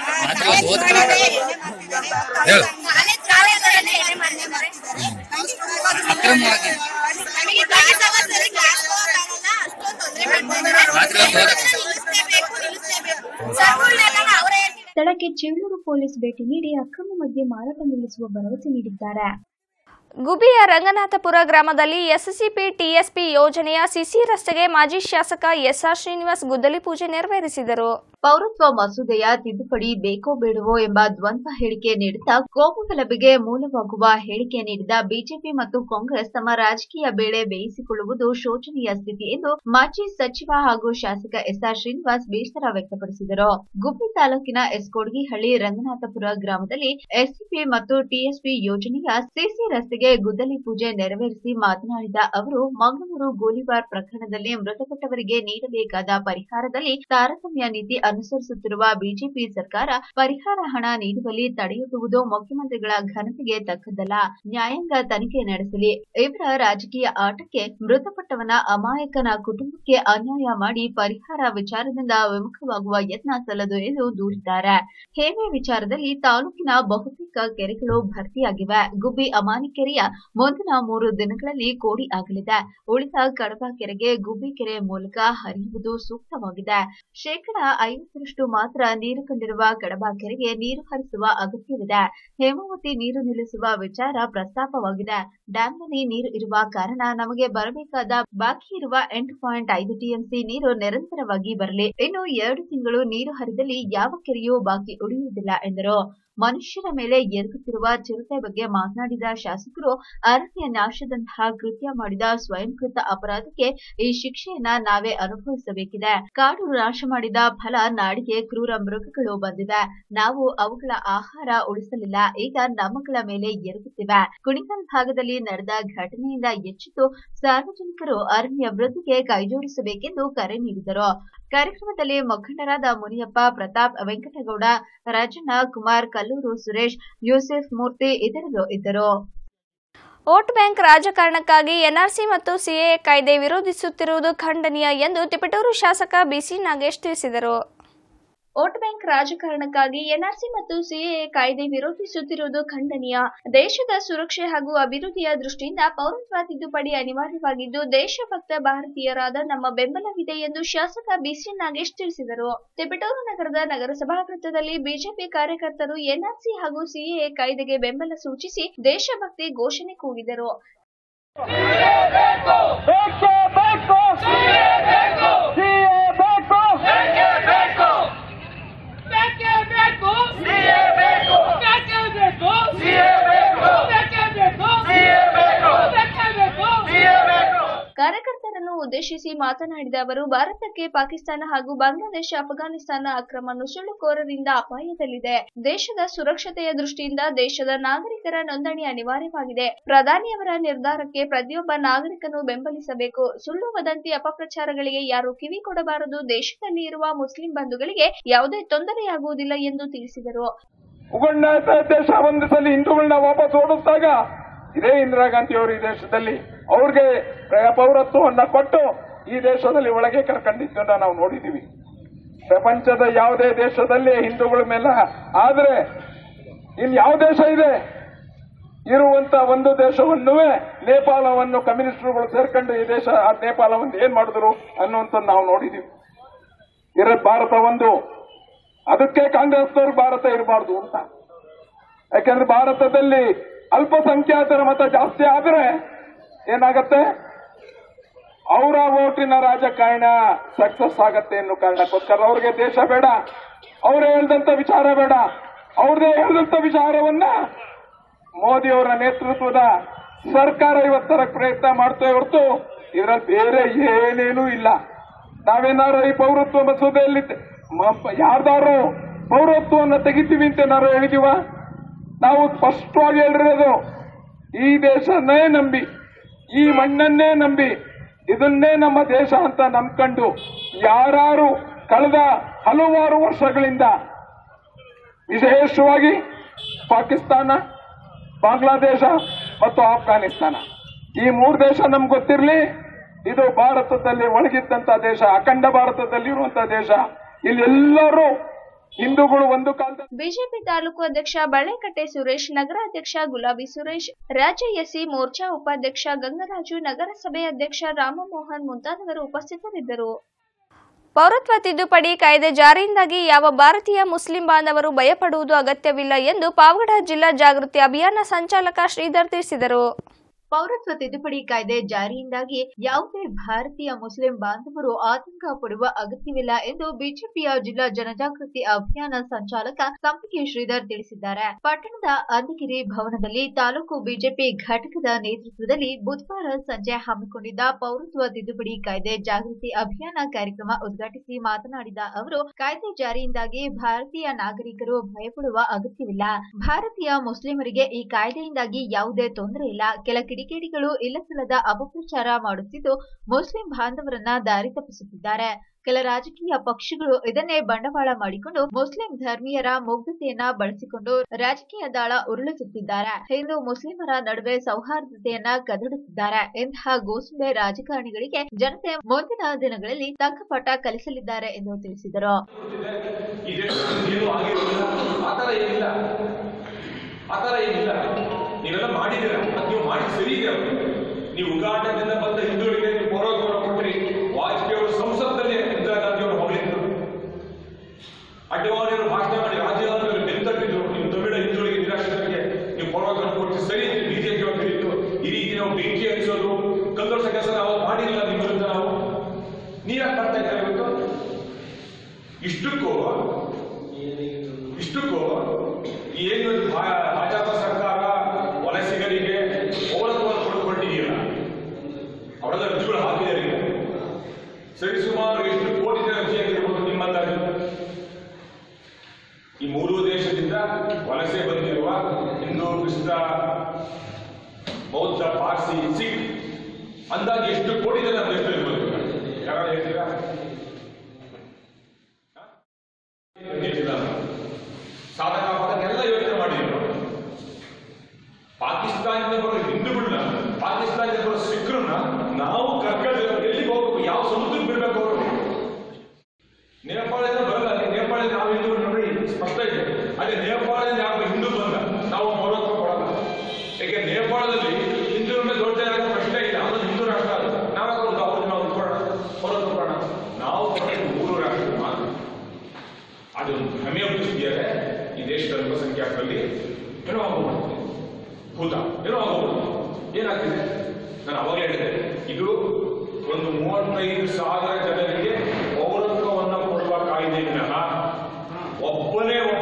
Speaker 8: ಸ್ಥಳಕ್ಕೆ ಚೇಳೂರು ಪೊಲೀಸ್ ಭೇಟಿ ನೀಡಿ ಅಕ್ರಮ ಮದ್ಯ ಮಾರಾಟ ನಿಲ್ಲಿಸುವ ಭರವಸೆ ನೀಡಿದ್ದಾರೆ.
Speaker 1: ಗುಬಿಯ ರಂಗನಾಥಪುರ ಗ್ರಾಮದಲ್ಲಿ ಎಸ್ಸಿಪಿ ಟಿಎಸ್ಪಿ ಯೋಜನೆಯ ಸಿಸಿ ರಸ್ತೆಗೆ ಮಾಜಿ ಶಾಸಕ ಎಸ್ಆರ್ ಶ್ರೀನಿವಾಸ್ ಗುದ್ದಲಿ ಪೂಜೆ ನೆರವೇರಿಸಿದರು.
Speaker 2: ಪೌರತ್ವ ಮಸೂದೆಯ ತಿದ್ದುಪಡಿ ಬೇಕೋ ಬೇಡವೋ ಎಂಬ ದ್ವಂದ್ವ ಹೇಳಿಕೆ ನೀಡುತ್ತಾ ಕೋಮು ಗಲಭೆಗೆ ಮೂಲವಾಗುವ ಹೇಳಿಕೆ ನೀಡಿದ ಬಿಜೆಪಿ ಮತ್ತು ಕಾಂಗ್ರೆಸ್ ತಮ್ಮ ರಾಜಕೀಯ ಬೇಳೆ ಬೇಯಿಸಿಕೊಳ್ಳುವುದು ಶೋಚನೀಯ ಸ್ಥಿತಿ ಎಂದು ಮಾಜಿ ಸಚಿವ ಹಾಗೂ ಶಾಸಕ ಎಸ್ಆರ್ ಶ್ರೀನಿವಾಸ್ ಬೇಸರ ವ್ಯಕ್ತಪಡಿಸಿದರು. ಗುಬ್ಬಿ ತಾಲೂಕಿನ ಎಸ್ಕೋಡ್ಗಿಹಳ್ಳಿ ರಂಗನಾಥಪುರ ಗ್ರಾಮದಲ್ಲಿ ಎಸ್ಸಿಪಿ ಮತ್ತು ಟಿಎಸ್ಪಿ ಯೋಜನೆಯ ಸಿಸಿ ರಸ್ತೆಗೆ ಗುದ್ದಲಿ ಪೂಜೆ ನೆರವೇರಿಸಿ ಮಾತನಾಡಿದ ಅವರು, ಮಂಗಳೂರು ಗೋಲಿಬಾರ್ ಪ್ರಕರಣದಲ್ಲಿ ಮೃತಪಟ್ಟವರಿಗೆ ನೀಡಬೇಕಾದ ಪರಿಹಾರದಲ್ಲಿ ತಾರತಮ್ಯ ನೀತಿ ಅನುಸರಿಸುತ್ತಿರುವ ಬಿಜೆಪಿ ಸರ್ಕಾರ ಪರಿಹಾರ ಹಣ ನೀಡುವಲ್ಲಿ ತಡೆಯುವುದು ಮುಖ್ಯಮಂತ್ರಿಗಳ ಘನತೆಗೆ ತಕ್ಕದ್ದಲ್ಲ. ನ್ಯಾಯಾಂಗ ತನಿಖೆ ನಡೆಸಲಿ. ಇವರ ರಾಜಕೀಯ ಆಟಕ್ಕೆ ಮೃತಪಟ್ಟವನ ಅಮಾಯಕನ ಕುಟುಂಬಕ್ಕೆ ಅನ್ಯಾಯ ಮಾಡಿ ಪರಿಹಾರ ವಿಚಾರದಿಂದ ವಿಮುಖವಾಗುವ ಯತ್ನ ಸಲ್ಲದು ಎಂದು ದೂರಿದ್ದಾರೆ. ಹೇಮೆ ವಿಚಾರದಲ್ಲಿ ತಾಲೂಕಿನ ಬಹುತೇಕ ಕೆರೆಗಳು ಭರ್ತಿಯಾಗಿವೆ. ಗುಬ್ಬಿ ಅಮಾನಿಕೆರೆಯ ಮುಂದಿನ ಮೂರು ದಿನಗಳಲ್ಲಿ ಕೋಡಿ ಆಗಲಿದೆ. ಉಳಿದ ಕಡಬ ಕೆರೆಗೆ ಗುಬ್ಬಿ ಕೆರೆ ಮೂಲಕ ಹರಿಯುವುದು ಸೂಕ್ತವಾಗಿದೆ. ಶೇಕಡ ಐವತ್ತರಷ್ಟು ಮಾತ್ರ ನೀರು ಕಂಡಿರುವ ಕಡಬ ಕೆರೆಗೆ ನೀರು ಹರಿಸುವ ಅಗತ್ಯವಿದೆ. ಹೇಮಾವತಿ ನೀರು ನಿಲ್ಲಿಸುವ ವಿಚಾರ ಪ್ರಸ್ತಾಪವಾಗಿದೆ. ಡ್ಯಾಂನಲ್ಲಿ ನೀರು ಇರುವ ಕಾರಣ ನಮಗೆ ಬರಬೇಕಾದ ಬಾಕಿ ಇರುವ ಎಂಟು ಪಾಯಿಂಟ್ ಐದು ಟಿಎಂಸಿ ನೀರು ನಿರಂತರವಾಗಿ ಬರಲಿ. ಇನ್ನು ಎರಡು ತಿಂಗಳು ನೀರು ಹರಿದಲ್ಲಿ ಯಾವ ಕೆರೆಯೂ ಬಾಕಿ ಉಳಿಯುವುದಿಲ್ಲ ಎಂದರು. ಮನುಷ್ಯರ ಮೇಲೆ ಎರಗುತ್ತಿರುವ ಚಿರತೆ ಬಗ್ಗೆ ಮಾತನಾಡಿದ ಶಾಸಕರು, ಅರಣ್ಯ ನಾಶದಂತಹ ಕೃತ್ಯ ಮಾಡಿದ ಸ್ವಯಂಕೃತ ಅಪರಾಧಕ್ಕೆ ಈ ಶಿಕ್ಷೆಯನ್ನ ನಾವೇ ಅನುಭವಿಸಬೇಕಿದೆ. ಕಾಡು ನಾಶ ಮಾಡಿದ ಫಲ ನಾಡಿಗೆ ಕ್ರೂರ ಮೃಗಗಳು ಬಂದಿವೆ. ನಾವು ಅವುಗಳ ಆಹಾರ ಉಳಿಸಲಿಲ್ಲ. ಈಗ ನಮ್ಮಗಳ ಮೇಲೆ ಎರಗುತ್ತಿವೆ. ಕುಣಿಗಲ್ ಭಾಗದಲ್ಲಿ ನಡೆದ ಘಟನೆಯಿಂದ ಎಚ್ಚೆತ್ತು ಸಾರ್ವಜನಿಕರು ಅರಣ್ಯ ವೃದ್ಧಿಗೆ ಕೈಜೋಡಿಸಬೇಕೆಂದು ಕರೆ ನೀಡಿದರು. ಕಾರ್ಯಕ್ರಮದಲ್ಲಿ ಮುಖಂಡರಾದ ಮುನಿಯಪ್ಪ, ಪ್ರತಾಪ್, ವೆಂಕಟಗೌಡ, ರಾಜಣ್ಣ, ಕುಮಾರ್, ಕಲ್ಲೂರು, ಸುರೇಶ್, ಯೂಸೆಫ್, ಮೂರ್ತಿ ಇತರರು ಇದ್ದರು.
Speaker 1: ವೋಟ್ ಬ್ಯಾಂಕ್ ರಾಜಕಾರಣಕ್ಕಾಗಿ ಎನ್ಆರ್ಸಿ ಮತ್ತು ಸಿಎಎ ಕಾಯ್ದೆ ವಿರೋಧಿಸುತ್ತಿರುವುದು ಖಂಡನೀಯ ಎಂದು ತಿಪಟೂರು ಶಾಸಕ ಬಿಸಿ ನಾಗೇಶ್ ತಿಳಿಸಿದರು. ವೋಟ್ ಬ್ಯಾಂಕ್ ರಾಜಕಾರಣಕ್ಕಾಗಿ ಎನ್ಆರ್ಸಿ ಮತ್ತು ಸಿಎಎ ಕಾಯ್ದೆ ವಿರೋಧಿಸುತ್ತಿರುವುದು ಖಂಡನೀಯ. ದೇಶದ ಸುರಕ್ಷೆ ಹಾಗೂ ಅಭಿವೃದ್ಧಿಯ ದೃಷ್ಟಿಯಿಂದ ಪೌರತ್ವ ತಿದ್ದುಪಡಿ ಅನಿವಾರ್ಯವಾಗಿದ್ದು, ದೇಶಭಕ್ತ ಭಾರತೀಯರಾದ ನಮ್ಮ ಬೆಂಬಲವಿದೆ ಎಂದು ಶಾಸಕ ಬಿಸಿ ನಾಗೇಶ್ ತಿಳಿಸಿದರು. ತಿಪಟೂರು ನಗರದ ನಗರಸಭಾ ವೃತ್ತದಲ್ಲಿ ಬಿಜೆಪಿ ಕಾರ್ಯಕರ್ತರು ಎನ್ಆರ್ಸಿ ಹಾಗೂ ಸಿಎಎ ಕಾಯ್ದೆಗೆ ಬೆಂಬಲ ಸೂಚಿಸಿ ದೇಶಭಕ್ತಿ ಘೋಷಣೆ ಕೂಗಿದರು. ಕಾರ್ಯಕರ್ತರನ್ನು ಉದ್ದೇಶಿಸಿ ಮಾತನಾಡಿದ ಅವರು, ಭಾರತಕ್ಕೆ ಪಾಕಿಸ್ತಾನ ಹಾಗೂ ಬಾಂಗ್ಲಾದೇಶ, ಅಫಘಾನಿಸ್ತಾನ ಅಕ್ರಮ ನುಸುಳುಕೋರರಿಂದ ಅಪಾಯದಲ್ಲಿದೆ. ದೇಶದ ಸುರಕ್ಷತೆಯ ದೃಷ್ಟಿಯಿಂದ ದೇಶದ ನಾಗರಿಕರ ನೋಂದಣಿ ಅನಿವಾರ್ಯವಾಗಿದೆ. ಪ್ರಧಾನಿಯವರ ನಿರ್ಧಾರಕ್ಕೆ ಪ್ರತಿಯೊಬ್ಬ ನಾಗರಿಕನು ಬೆಂಬಲಿಸಬೇಕು. ಸುಳ್ಳು ವದಂತಿ, ಅಪಪ್ರಚಾರಗಳಿಗೆ ಯಾರು ಕಿವಿ ಕೊಡಬಾರದು. ದೇಶದಲ್ಲಿ ಇರುವ ಮುಸ್ಲಿಂ ಬಂಧುಗಳಿಗೆ ಯಾವುದೇ ತೊಂದರೆಯಾಗುವುದಿಲ್ಲ ಎಂದು ತಿಳಿಸಿದರು.
Speaker 11: ದೇಶ ಒಂದು ಸಲ ಹಿಂದೂಗಳನ್ನ ವಾಪಸ್ ಓಡಿಸಿದಾಗ ಇದೇ ಇಂದಿರಾ ಗಾಂಧಿ ಅವರು ಈ ದೇಶದಲ್ಲಿ ಅವ್ರಿಗೆ ಪೌರತ್ವವನ್ನ ಕೊಟ್ಟು ಈ ದೇಶದಲ್ಲಿ ಒಳಗೆ ಕರ್ಕೊಂಡಿದ್ದನ್ನ ನಾವು ನೋಡಿದೀವಿ. ಪ್ರಪಂಚದ ಯಾವುದೇ ದೇಶದಲ್ಲಿ ಹಿಂದೂಗಳ ಮೇಲೆ ಆದ್ರೆ ಇನ್ ಯಾವ ದೇಶ ಇದೆ? ಇರುವಂತ ಒಂದು ದೇಶವನ್ನು ನೇಪಾಳವನ್ನು ಕಮ್ಯುನಿಸ್ಟ್ಗಳು ಸೇರ್ಕೊಂಡು ಈ ದೇಶ ಆ ನೇಪಾಳವನ್ನು ಏನ್ ಮಾಡಿದ್ರು ಅನ್ನುವಂಥದ್ದು ನಾವು ನೋಡಿದೀವಿ. ಇರ ಭಾರತ ಒಂದು, ಅದಕ್ಕೆ ಕಾಂಗ್ರೆಸ್ನವ್ರು ಭಾರತ ಇರಬಾರ್ದು ಅಂತ. ಯಾಕೆಂದ್ರೆ ಭಾರತದಲ್ಲಿ ಅಲ್ಪಸಂಖ್ಯಾತರ ಮತ ಜಾಸ್ತಿ ಆದ್ರೆ ಏನಾಗತ್ತೆ? ಅವರ ವೋಟಿನ ರಾಜಕಾರಣ ಸಕ್ಸಸ್ ಆಗತ್ತೆ ಅನ್ನೋ ಕಾರಣಕ್ಕೋಸ್ಕರ ಅವ್ರಿಗೆ ದೇಶ ಬೇಡ, ಅವರೇ ಹೇಳಿದಂತ ವಿಚಾರ ಬೇಡ. ಅವ್ರದೇ ಹೇಳಿದಂತ ವಿಚಾರವನ್ನ ಮೋದಿ ಅವರ ನೇತೃತ್ವದ ಸರ್ಕಾರ ಇವತ್ತರ ಪ್ರಯತ್ನ ಮಾಡ್ತೇ ಹೊರತು ಇದರಲ್ಲಿ ಬೇರೆ ಏನೇನೂ ಇಲ್ಲ. ನಾವೇನಾರು ಈ ಪೌರತ್ವ ಮಸೂದೆಯಲ್ಲಿ ಯಾರ್ದಾರು ಪೌರತ್ವವನ್ನು ತೆಗಿತೀವಿ ಅಂತ ಏನಾರು ಹೇಳಿದೀವ? ನಾವು ಸ್ಪಷ್ಟವಾಗಿ ಹೇಳಿರೋದು, ಈ ದೇಶನೇ ನಂಬಿ, ಈ ಮಣ್ಣನ್ನೇ ನಂಬಿ, ಇದನ್ನೇ ನಮ್ಮ ದೇಶ ಅಂತ ನಂಬ್ಕೊಂಡು ಯಾರು ಕಳೆದ ಹಲವಾರು ವರ್ಷಗಳಿಂದ ವಿಶೇಷವಾಗಿ ಪಾಕಿಸ್ತಾನ, ಬಾಂಗ್ಲಾದೇಶ ಮತ್ತು ಆಫ್ಘಾನಿಸ್ತಾನ ಈ ಮೂರು ದೇಶ ನಮ್ಗೆ ಗೊತ್ತಿರಲಿ, ಇದು ಭಾರತದಲ್ಲಿ ಒಳಗಿದ್ದಂತ ದೇಶ, ಅಖಂಡ ಭಾರತದಲ್ಲಿರುವಂತಹ ದೇಶ. ಇಲ್ಲಿ ಎಲ್ಲರೂ ಹಿಂದೂಗಳು ಒಂದು ಕಾಲದ.
Speaker 1: ಬಿಜೆಪಿ ತಾಲೂಕು ಅಧ್ಯಕ್ಷ ಬಳೆಕಟ್ಟೆ ಸುರೇಶ್, ನಗರ ಅಧ್ಯಕ್ಷ ಗುಲಾಬಿ ಸುರೇಶ್, ರಾಜ್ಯ ಎಸ್ಸಿ ಮೋರ್ಚಾ ಉಪಾಧ್ಯಕ್ಷ ಗಂಗರಾಜು, ನಗರಸಭೆ ಅಧ್ಯಕ್ಷ ರಾಮಮೋಹನ್ ಮುಂತಾದವರು ಉಪಸ್ಥಿತರಿದ್ದರು. ಪೌರತ್ವ ತಿದ್ದುಪಡಿ ಕಾಯ್ದೆ ಜಾರಿಯಿಂದಾಗಿ ಯಾವ ಭಾರತೀಯ ಮುಸ್ಲಿಂ ಬಾಂಧವರು ಭಯಪಡುವುದು ಅಗತ್ಯವಿಲ್ಲ ಎಂದು ಪಾವಗಡ ಜಿಲ್ಲಾ ಜಾಗೃತಿ ಅಭಿಯಾನ ಸಂಚಾಲಕ ಶ್ರೀಧರ್ ತಿಳಿಸಿದರು.
Speaker 2: ಪೌರತ್ವ ತಿದ್ದುಪಡಿ ಕಾಯ್ದೆ ಜಾರಿಯಿಂದಾಗಿ ಯಾವುದೇ ಭಾರತೀಯ ಮುಸ್ಲಿಂ ಬಾಂಧವರು ಆತಂಕ ಪಡುವ ಅಗತ್ಯವಿಲ್ಲ ಎಂದು ಬಿಜೆಪಿಯ ಜಿಲ್ಲಾ ಜನಜಾಗೃತಿ ಅಭಿಯಾನ ಸಂಚಾಲಕ ಸಂಪಿಗೆ ಶ್ರೀಧರ್ ತಿಳಿಸಿದ್ದಾರೆ. ಪಟ್ಟಣದ ಅಂದಿಗಿರಿ ಭವನದಲ್ಲಿ ತಾಲೂಕು ಬಿಜೆಪಿ ಘಟಕದ ನೇತೃತ್ವದಲ್ಲಿ ಬುಧವಾರ ಸಂಜೆ ಹಮ್ಮಿಕೊಂಡಿದ್ದ ಪೌರತ್ವ ತಿದ್ದುಪಡಿ ಕಾಯ್ದೆ ಜಾಗೃತಿ ಅಭಿಯಾನ ಕಾರ್ಯಕ್ರಮ ಉದ್ಘಾಟಿಸಿ ಮಾತನಾಡಿದ ಅವರು, ಕಾಯ್ದೆ ಜಾರಿಯಿಂದಾಗಿ ಭಾರತೀಯ ನಾಗರಿಕರು ಭಯಪಡುವ ಅಗತ್ಯವಿಲ್ಲ. ಭಾರತೀಯ ಮುಸ್ಲಿಮರಿಗೆ ಈ ಕಾಯ್ದೆಯಿಂದಾಗಿ ಯಾವುದೇ ತೊಂದರೆ ಇಲ್ಲ. ಕೆಲ ಕಿಡಿಗೇಡಿಗಳು ಇಲ್ಲಸಲ್ಲದ ಅಪಪ್ರಚಾರ ಮಾಡುತ್ತಿದ್ದು ಮುಸ್ಲಿಂ ಬಾಂಧವರನ್ನ ದಾರಿ ತಪ್ಪಿಸುತ್ತಿದ್ದಾರೆ. ಕೆಲ ರಾಜಕೀಯ ಪಕ್ಷಗಳು ಇದನ್ನೇ ಬಂಡವಾಳ ಮಾಡಿಕೊಂಡು ಮುಸ್ಲಿಂ ಧರ್ಮೀಯರ ಮುಗ್ಧತೆಯನ್ನ ಬಳಸಿಕೊಂಡು ರಾಜಕೀಯ ದಾಳ ಉರುಳಿಸುತ್ತಿದ್ದಾರೆ. ಹಿಂದೂ ಮುಸ್ಲಿಮರ ನಡುವೆ ಸೌಹಾರ್ದತೆಯನ್ನ ಕದಡುತ್ತಿದ್ದಾರೆ. ಇಂತಹ ಗೋಸುಂಬೆ ರಾಜಕಾರಣಿಗಳಿಗೆ ಜನತೆ ಮುಂದಿನ ದಿನಗಳಲ್ಲಿ ತಕ್ಕ ಪಾಠ ಕಲಿಸಲಿದ್ದಾರೆ ಎಂದು ತಿಳಿಸಿದರು.
Speaker 12: ನೀವೆಲ್ಲ ಮಾಡಿದ್ದೀರ, ನೀವು ಮಾಡಿ ಸರಿ ಇದೆ. ನೀವು ಉಗಾಟದಿಂದ ಬಂದ ಹಿಂದೂಗಳಿಗೆ ನೀವು ಪೌರತ್ವ ಕೊಟ್ಟರಿ. ವಾಜಪೇಯಿ ಅವರು ಸಂಸತ್ನಲ್ಲಿ ಇಂದಿರಾ ಗಾಂಧಿ ಅವರು ಹೊಗಳಿದ್ರು, ಅಡ್ವಾಣಿಯವರು ಭಾಷಣ ಮಾಡಿ ರಾಜ್ಯದಲ್ಲಿ ಬೆಂತಟ್ಟಿದ್ರು. ನೀವು ತಮಿಳ ಹಿಂದೂಗಳಿಗೆ ನಿರಾಶ್ರಿತರಿಗೆ ನೀವು ಪೌರತ್ವ ಕೊಟ್ಟು ಸರಿ ಬಿಜೆಪಿ ಅವರು ಹೇಳಿದ್ರು. ಈ ರೀತಿ ನಾವು ಬೆಂಕಿ ಹರಿಸೋದು, ಕಲ್ಲೊಡ್ಸ ಕೆಲಸ ನಾವು ಮಾಡಿಲ್ಲ. ನಿಮ್ಮ ವಿರುದ್ಧ ನಾವು ನೀವ್ಯಾಕೆ ಮಾಡ್ತಾ ಇದ್ದಾರೆ ಇವತ್ತು? ಇಷ್ಟಕ್ಕೂ ಇಷ್ಟಕ್ಕೂ ಏನು ಭಾಜಪ ಸರ್ಕಾರ ವಲಸಿಗರಿಗೆ ಪೌರತ್ವವನ್ನು ಕೊಡುಕೊಂಡಿದೆಯಲ್ಲ, ಅವರೆಲ್ಲ ರುಜುಗಳು ಹಾಕಿದ್ದಾರೆ. ಸರಿಸುಮಾರು ಎಷ್ಟು ಕೋಟಿ ಜನ ವಿಷಯಗಳಿರ್ಬೋದು ನಿಮ್ಮ ಅಂದಾಜು? ಈ ಮೂರು ದೇಶದಿಂದ ವಲಸೆ ಬಂದಿರುವ ಹಿಂದೂ, ಕ್ರಿಸ್ತ, ಬೌದ್ಧ, ಪಾರ್ಸಿ, ಸಿಖ್ ಅಂದಾಜು ಎಷ್ಟು ಕೋಟಿ ಜನ ನಮ್ಮ ದೇಶದಲ್ಲಿ ಬಂದಿದ್ದಾರೆ? ಯಾರು ಹೇಳ್ತೀರಾ? ಪಾಕಿಸ್ತಾನದಿಂದ ಬರೋ ಸಿಖ್ರನ್ನ ನಾವು ಕರ್ಕೊಂಡು ಎಲ್ಲಿಗೆ ಹೋಗ್ಬೇಕು, ಯಾವ ಸಮುದ್ರಕ್ಕೆ ಬಿಡ್ಬೇಕು ಅವರು? ನೇಪಾಳದಿಂದ ಬರಲ್ಲ, ನೇಪಾಳದಿಂದ ನಾವು ಹಿಂದೂ ನೋಡಿ ಸ್ಪಷ್ಟ ಇದೆ. ಅದೇ ನೇಪಾಳದಿಂದ ಯಾವ ಹಿಂದೂ ಬಂದ ನಾವು ಪೌರತ್ವ ಕೊಡಲ್ಲ. ಯಾಕೆ ನೇಪಾಳದಲ್ಲಿ ಹಿಂದೂರ ಮೇಲೆ ದೊಡ್ಡ ಪ್ರಶ್ನೆ ಇಲ್ಲ, ಅದೊಂದು ಹಿಂದೂ ರಾಷ್ಟ್ರ. ಅದು ನಾವು ಅವ್ರಿಗೆ ನಾವು ಕೊಡೋಣ ಪೌರತ್ವ ಕೊಡೋಣ. ನಾವು ಮೂರು ರಾಷ್ಟ್ರ ಮಾತ್ರ. ಅದೊಂದು ಭ್ರಮೆಯ ಬುದ್ಧಿಯಾರೆ ಈ ದೇಶದ ಅಲ್ಪಸಂಖ್ಯಾತರಲ್ಲಿ ಏನೋ ಆಗೋಗ್ಬಿಡುತ್ತೆ, ಭೂತ ಏನೋ ಆಗೋಗ್ಬಿಡುತ್ತೆ. ಏನಾಗ್ತಿದೆ? ನಾನು ಅವಾಗಲೇ ಹೇಳಿದೆ, ಇದು ಒಂದು ಮೂವತ್ತೈದು ಸಾವಿರ ಜನರಿಗೆ ಪೌರತ್ವವನ್ನು ಕೊಡುವ ಕಾಯ್ದೆ ವಿನಃ ಒಬ್ಬನೇ ಒಬ್ಬ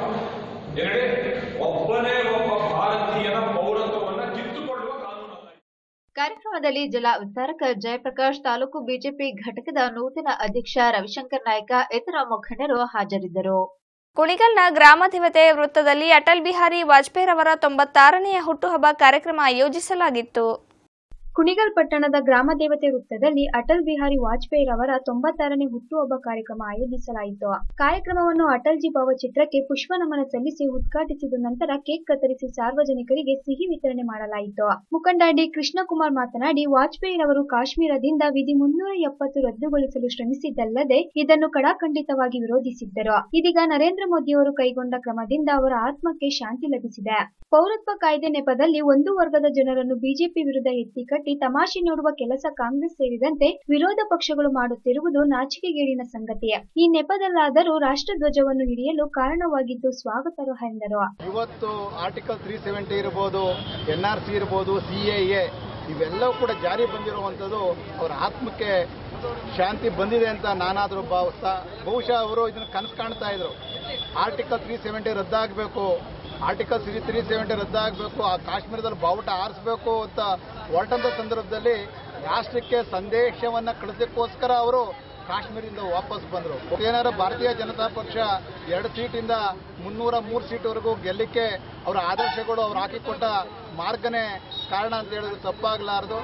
Speaker 12: ಏನೇ ಒಬ್ಬನೇ ಒಬ್ಬ ಭಾರತೀಯನ ಪೌರತ್ವವನ್ನ ಕಿತ್ತುಕೊಳ್ಳುವ ಕಾನೂನು.
Speaker 2: ಕಾರ್ಯಕ್ರಮದಲ್ಲಿ ಜಿಲ್ಲಾ ವಿಸ್ತಾರಕ ಜಯಪ್ರಕಾಶ್, ತಾಲೂಕು ಬಿಜೆಪಿ ಘಟಕದ ನೂತನ ಅಧ್ಯಕ್ಷ ರವಿಶಂಕರ್ ನಾಯ್ಕ, ಇತರ ಮುಖಂಡರು ಹಾಜರಿದ್ದರು.
Speaker 1: ಕುಣಿಗಲ್ನ ಗ್ರಾಮ ದೇವತೆ ವೃತ್ತದಲ್ಲಿ ಅಟಲ್ ಬಿಹಾರಿ ವಾಜಪೇಯಿ ರವರ ತೊಂಬತ್ತಾರನೆಯ ಹುಟ್ಟುಹಬ್ಬ ಕಾರ್ಯಕ್ರಮ ಆಯೋಜಿಸಲಾಗಿತ್ತು.
Speaker 8: ಕುಣಿಗಲ್ ಪಟ್ಟಣದ ಗ್ರಾಮ ದೇವತೆ ವೃತ್ತದಲ್ಲಿ ಅಟಲ್ ಬಿಹಾರಿ ವಾಜಪೇಯಿ ರವರ ತೊಂಬತ್ತಾರನೇ ಹುಟ್ಟುಹಬ್ಬ ಕಾರ್ಯಕ್ರಮ ಆಯೋಜಿಸಲಾಯಿತು. ಕಾರ್ಯಕ್ರಮವನ್ನು ಅಟಲ್ಜಿ ಭಾವಚಿತ್ರಕ್ಕೆ ಪುಷ್ಪ ನಮನ ಸಲ್ಲಿಸಿ ಉದ್ಘಾಟಿಸಿದ ನಂತರ ಕೇಕ್ ಕತ್ತರಿಸಿ ಸಾರ್ವಜನಿಕರಿಗೆ ಸಿಹಿ ವಿತರಣೆ ಮಾಡಲಾಯಿತು. ಮುಖಂಡ ಡಿ ಕೃಷ್ಣಕುಮಾರ್ ಮಾತನಾಡಿ, ವಾಜಪೇಯಿ ರವರು ಕಾಶ್ಮೀರದಿಂದ ವಿಧಿ ಮುನ್ನೂರ ಎಪ್ಪತ್ತು ರದ್ದುಗೊಳಿಸಲು ಶ್ರಮಿಸಿದ್ದಲ್ಲದೆ ಇದನ್ನು ಕಡಾಖಂಡಿತವಾಗಿ ವಿರೋಧಿಸಿದ್ದರು. ಇದೀಗ ನರೇಂದ್ರ ಮೋದಿಯವರು ಕೈಗೊಂಡ ಕ್ರಮದಿಂದ ಅವರ ಆತ್ಮಕ್ಕೆ ಶಾಂತಿ ಲಭಿಸಿದೆ. ಪೌರತ್ವ ಕಾಯ್ದೆ ನೆಪದಲ್ಲಿ ಒಂದು ವರ್ಗದ ಜನರನ್ನು ಬಿಜೆಪಿ ವಿರುದ್ಧ ಎತ್ತಿಕಟ್ಟಿ ತಮಾಷೆ ನೋಡುವ ಕೆಲಸ ಕಾಂಗ್ರೆಸ್ ಸೇರಿದಂತೆ ವಿರೋಧ ಪಕ್ಷಗಳು ಮಾಡುತ್ತಿರುವುದು ನಾಚಿಕೆಗೇಡಿನ ಸಂಗತಿ. ಈ ನೆಪದಲ್ಲಾದರೂ ರಾಷ್ಟ್ರಧ್ವಜವನ್ನು ಹಿಡಿಯಲು ಕಾರಣವಾಗಿದ್ದು ಸ್ವಾಗತಾರ್ಹ ಎಂದರು.
Speaker 13: ಇವತ್ತು ಆರ್ಟಿಕಲ್ ತ್ರೀ ಸೆವೆಂಟಿ ಇರಬಹುದು, ಎನ್ ಆರ್ ಸಿ ಇರಬಹುದು, ಸಿ ಎ ಎ ಇವೆಲ್ಲವೂ ಕೂಡ ಜಾರಿ ಬಂದಿರುವಂತದ್ದು ಅವರ ಆತ್ಮಕ್ಕೆ ಶಾಂತಿ ಬಂದಿದೆ ಅಂತ ನಾನಾದರೂ ಭಾವಿಸ್ತಾ, ಬಹುಶಃ ಅವರು ಇದನ್ನು ಕನಸು ಕಾಣ್ತಾ ಇದ್ರು. ಆರ್ಟಿಕಲ್ ತ್ರೀ ಸೆವೆಂಟಿ ರದ್ದಾಗಬೇಕು, ಆರ್ಟಿಕಲ್ ತ್ರೀ ತ್ರೀ ಸೆವೆಂಟಿ ರದ್ದಾಗಬೇಕು, ಆ ಕಾಶ್ಮೀರದಲ್ಲಿ ಬಾವುಟ ಆರಿಸಬೇಕು ಅಂತ ಹೊರಟಂತ ಸಂದರ್ಭದಲ್ಲಿ ರಾಷ್ಟ್ರಕ್ಕೆ ಸಂದೇಶವನ್ನು ಕಳಿಸೋಕ್ಕೋಸ್ಕರ ಅವರು ಕಾಶ್ಮೀರದಿಂದ ವಾಪಸ್ ಬಂದರು. ಏನಾದ್ರು ಭಾರತೀಯ ಜನತಾ ಪಕ್ಷ ಎರಡು ಸೀಟಿಂದ ಮುನ್ನೂರ ಮೂರು ಸೀಟ್ವರೆಗೂ ಗೆಲ್ಲಕ್ಕೆ ಅವರ ಆದರ್ಶಗಳು ಅವ್ರು ಹಾಕಿಕೊಟ್ಟ ಮಾರ್ಗನೇ ಕಾರಣ ಅಂತ ಹೇಳಿದ್ರು ತಪ್ಪಾಗಲಾರದು.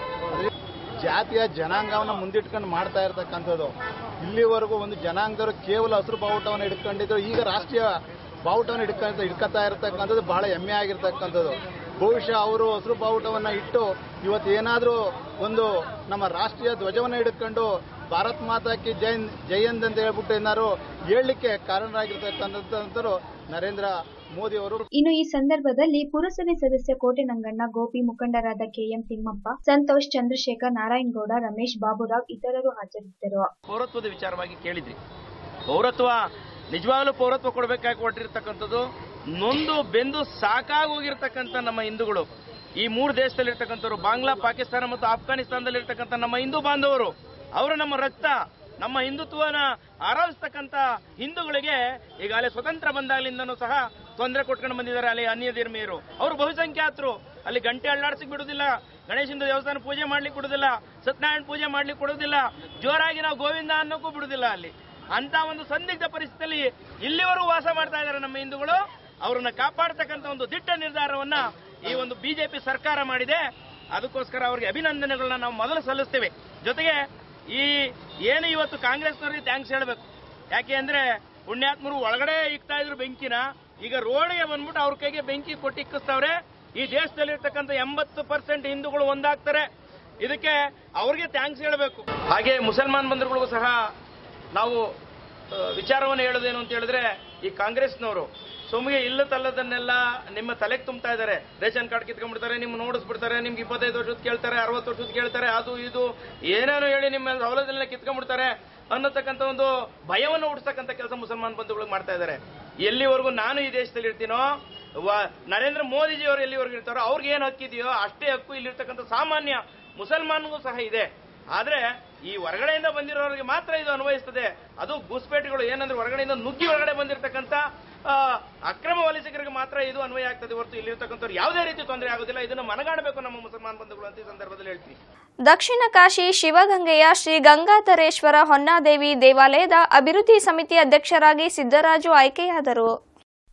Speaker 13: ಜಾತಿಯ ಜನಾಂಗವನ್ನು ಮುಂದಿಟ್ಕೊಂಡು ಮಾಡ್ತಾ ಇರತಕ್ಕಂಥದ್ದು. ಇಲ್ಲಿವರೆಗೂ ಒಂದು ಜನಾಂಗದವರು ಕೇವಲ ಹಸಿರು ಬಾವುಟವನ್ನು ಹಿಡ್ಕೊಂಡಿದ್ರು, ಈಗ ರಾಷ್ಟ್ರೀಯ ಬಾವುಟವನ್ನು ಹಿಡ್ಕೊಂತ ಹಿಡ್ಕೊತಾ ಇರತಕ್ಕಂಥದ್ದು ಬಹಳ ಹೆಮ್ಮೆ ಆಗಿರ್ತಕ್ಕಂಥದ್ದು. ಬಹುಶಃ ಅವರು ಹಸಿರು ಬಾವುಟವನ್ನು ಇಟ್ಟು ಇವತ್ತು ಏನಾದರೂ ಒಂದು ನಮ್ಮ ರಾಷ್ಟ್ರೀಯ ಧ್ವಜವನ್ನು ಹಿಡ್ಕೊಂಡು ಭಾರತ್ ಮಾತಾ ಕಿ ಜೈ ಜಯಂದ್ ಅಂತ ಹೇಳ್ಬಿಟ್ಟು ಏನಾದ್ರು ಹೇಳಲಿಕ್ಕೆ ಕಾರಣರಾಗಿರ್ತಕ್ಕಂಥದ್ದು ನರೇಂದ್ರ ಮೋದಿ ಅವರು.
Speaker 8: ಇನ್ನು ಈ ಸಂದರ್ಭದಲ್ಲಿ ಪುರಸಭೆ ಸದಸ್ಯ ಕೋಟೆ ನಂಗಣ್ಣ, ಗೋಪಿ, ಮುಖಂಡರಾದ ಕೆಎಂ ತಿಮ್ಮಪ್ಪ, ಸಂತೋಷ್, ಚಂದ್ರಶೇಖರ್, ನಾರಾಯಣಗೌಡ, ರಮೇಶ್, ಬಾಬುರಾವ್ ಇತರರು ಹಾಜರಿದ್ದರು.
Speaker 14: ಪೌರತ್ವದ ವಿಚಾರವಾಗಿ ಕೇಳಿದ್ರಿ. ಪೌರತ್ವ ನಿಜವಾಗ್ಲೂ ಪೌರತ್ವ ಕೊಡಬೇಕಾಗಿ ಹೊರಟಿರ್ತಕ್ಕಂಥದ್ದು ನೊಂದು ಬೆಂದು ಸಾಕಾಗೋಗಿರ್ತಕ್ಕಂಥ ನಮ್ಮ ಹಿಂದೂಗಳು, ಈ ಮೂರು ದೇಶದಲ್ಲಿರ್ತಕ್ಕಂಥವ್ರು, ಬಾಂಗ್ಲಾ, ಪಾಕಿಸ್ತಾನ ಮತ್ತು ಆಫ್ಘಾನಿಸ್ತಾನದಲ್ಲಿರ್ತಕ್ಕಂಥ ನಮ್ಮ ಹಿಂದೂ ಬಾಂಧವರು, ಅವರು ನಮ್ಮ ರಕ್ತ, ನಮ್ಮ ಹಿಂದುತ್ವನ ಆರಾಧಿಸ್ತಕ್ಕಂಥ ಹಿಂದೂಗಳಿಗೆ ಈಗಾಗಲೇ ಸ್ವತಂತ್ರ ಬಂದಾಗಲಿಂದನೂ ಸಹ ತೊಂದರೆ ಕೊಟ್ಕೊಂಡು ಬಂದಿದ್ದಾರೆ. ಅಲ್ಲಿ ಅನ್ಯ ಧರ್ಮೀಯರು, ಅವರು ಬಹುಸಂಖ್ಯಾತರು, ಅಲ್ಲಿ ಗಂಟೆ ಅಳ್ಳಾಡ್ಸಿಕ್ ಬಿಡುದಿಲ್ಲ, ಗಣೇಶನ ದೇವಸ್ಥಾನ ಪೂಜೆ ಮಾಡ್ಲಿಕ್ಕೆ ಕೊಡುದಿಲ್ಲ, ಸತ್ಯನಾರಾಯಣ ಪೂಜೆ ಮಾಡ್ಲಿಕ್ಕೆ ಕೊಡುದಿಲ್ಲ, ಜೋರಾಗಿ ನಾವು ಗೋವಿಂದ ಅನ್ನೋಕ್ಕೂ ಬಿಡುದಿಲ್ಲ. ಅಲ್ಲಿ ಅಂತ ಒಂದು ಸಂದಿಗ್ಧ ಪರಿಸ್ಥಿತಿಯಲ್ಲಿ ಇಲ್ಲಿವರೆಗೂ ವಾಸ ಮಾಡ್ತಾ ಇದ್ದಾರೆ ನಮ್ಮ ಹಿಂದೂಗಳು. ಅವರನ್ನ ಕಾಪಾಡತಕ್ಕಂಥ ಒಂದು ದಿಟ್ಟ ನಿರ್ಧಾರವನ್ನ ಈ ಒಂದು ಬಿಜೆಪಿ ಸರ್ಕಾರ ಮಾಡಿದೆ. ಅದಕ್ಕೋಸ್ಕರ ಅವರಿಗೆ ಅಭಿನಂದನೆಗಳನ್ನ ನಾವು ಮೊದಲು ಸಲ್ಲಿಸ್ತೇವೆ. ಜೊತೆಗೆ ಈ ಏನು ಇವತ್ತು ಕಾಂಗ್ರೆಸ್ನವರಿಗೆ ಥ್ಯಾಂಕ್ಸ್ ಹೇಳಬೇಕು. ಯಾಕೆ ಅಂದ್ರೆ ಪುಣ್ಯಾತ್ಮರು ಒಳಗಡೆ ಇಕ್ತಾ ಇದ್ರು ಬೆಂಕಿನ, ಈಗ ರೋಡ್ಗೆ ಬಂದ್ಬಿಟ್ಟು ಅವ್ರ ಕೈಗೆ ಬೆಂಕಿ ಕೊಟ್ಟು ಇಕ್ಕಿಸ್ತವ್ರೆ. ಈ ದೇಶದಲ್ಲಿರ್ತಕ್ಕಂಥ ಎಂಬತ್ತು ಪರ್ಸೆಂಟ್ ಹಿಂದೂಗಳು ಒಂದಾಗ್ತಾರೆ. ಇದಕ್ಕೆ ಅವ್ರಿಗೆ ಥ್ಯಾಂಕ್ಸ್ ಹೇಳಬೇಕು. ಹಾಗೆ ಮುಸಲ್ಮಾನ್ ಬಂಧುಗಳಿಗೂ ಸಹ ನಾವು ವಿಚಾರವನ್ನು ಹೇಳೋದೇನು ಅಂತ ಹೇಳಿದ್ರೆ, ಈ ಕಾಂಗ್ರೆಸ್ನವರು ಸುಮ್ಗೆ ಇಲ್ಲ ತಲ್ಲದನ್ನೆಲ್ಲ ನಿಮ್ಮ ತಲೆಗೆ ತುಂಬ್ತಾ ಇದ್ದಾರೆ. ರೇಷನ್ ಕಾರ್ಡ್ ಕಿತ್ಕೊಂಡ್ಬಿಡ್ತಾರೆ, ನಿಮ್ಮ ನೋಡಿಸ್ಬಿಡ್ತಾರೆ, ನಿಮ್ಗೆ ಇಪ್ಪತ್ತೈದು ವರ್ಷದ ಕೇಳ್ತಾರೆ, ಅರವತ್ತು ವರ್ಷದ ಕೇಳ್ತಾರೆ, ಅದು ಇದು ಏನೇನೋ ಹೇಳಿ ನಿಮ್ಮ ಸೌಲಭ್ಯದನ್ನೆಲ್ಲ ಕಿತ್ಕೊಂಡ್ಬಿಡ್ತಾರೆ ಅನ್ನತಕ್ಕಂಥ ಒಂದು ಭಯವನ್ನು ಹುಟ್ಟಿಸ್ತಕ್ಕಂಥ ಕೆಲಸ ಮುಸಲ್ಮಾನ್ ಬಂಧುಗಳು ಮಾಡ್ತಾ ಇದ್ದಾರೆ. ಎಲ್ಲಿವರೆಗೂ ನಾನು ಈ ದೇಶದಲ್ಲಿ ಇರ್ತೀನೋ, ನರೇಂದ್ರ ಮೋದಿಜಿ ಅವರು ಎಲ್ಲಿವರೆಗೂ ಇರ್ತಾರೋ ಅವ್ರಿಗೆ ಏನು ಹಕ್ಕಿದೆಯೋ ಅಷ್ಟೇ ಹಕ್ಕು ಇಲ್ಲಿರ್ತಕ್ಕಂಥ ಸಾಮಾನ್ಯ ಮುಸಲ್ಮಾನ್ಗೂ ಸಹ ಇದೆ. ಆದ್ರೆ ಈ ಹೊರಗಡೆಯಿಂದ ಬಂದಿರೋರಿಗೆ ಮಾತ್ರ ಇದು ಅನ್ವಯಿಸ್ತದೆ. ಅದು ಗುಸ್ಪೇಟೆಗಳು ಏನಂದ್ರೆ ಹೊರಗಡೆಯಿಂದ ನುಗ್ಗಿ ಹೊರಗಡೆ ಬಂದಿರತಕ್ಕಂಥ ಅಕ್ರಮ ವಲಸಿಗರಿಗೆ ಮಾತ್ರ ಇದು ಅನ್ವಯ ಆಗ್ತದೆ ಹೊರತು ಇಲ್ಲಿರ್ತಕ್ಕಂಥವ್ರು ಯಾವುದೇ ರೀತಿ ತೊಂದರೆ ಆಗೋದಿಲ್ಲ. ಇದನ್ನು ಮನಗಾಣಬೇಕು ನಮ್ಮ ಮುಸಲ್ಮಾನ್ ಬಂಧುಗಳು ಅಂತ ಈ ಸಂದರ್ಭದಲ್ಲಿ ಹೇಳ್ತೀನಿ.
Speaker 1: ದಕ್ಷಿಣ ಕಾಶಿ ಶಿವಗಂಗೆಯ ಶ್ರೀ ಗಂಗಾಧರೇಶ್ವರ ಹೊನ್ನಾದೇವಿ ದೇವಾಲಯದ ಅಭಿವೃದ್ಧಿ ಸಮಿತಿ ಅಧ್ಯಕ್ಷರಾಗಿ ಸಿದ್ದರಾಜು ಆಯ್ಕೆಯಾದರು.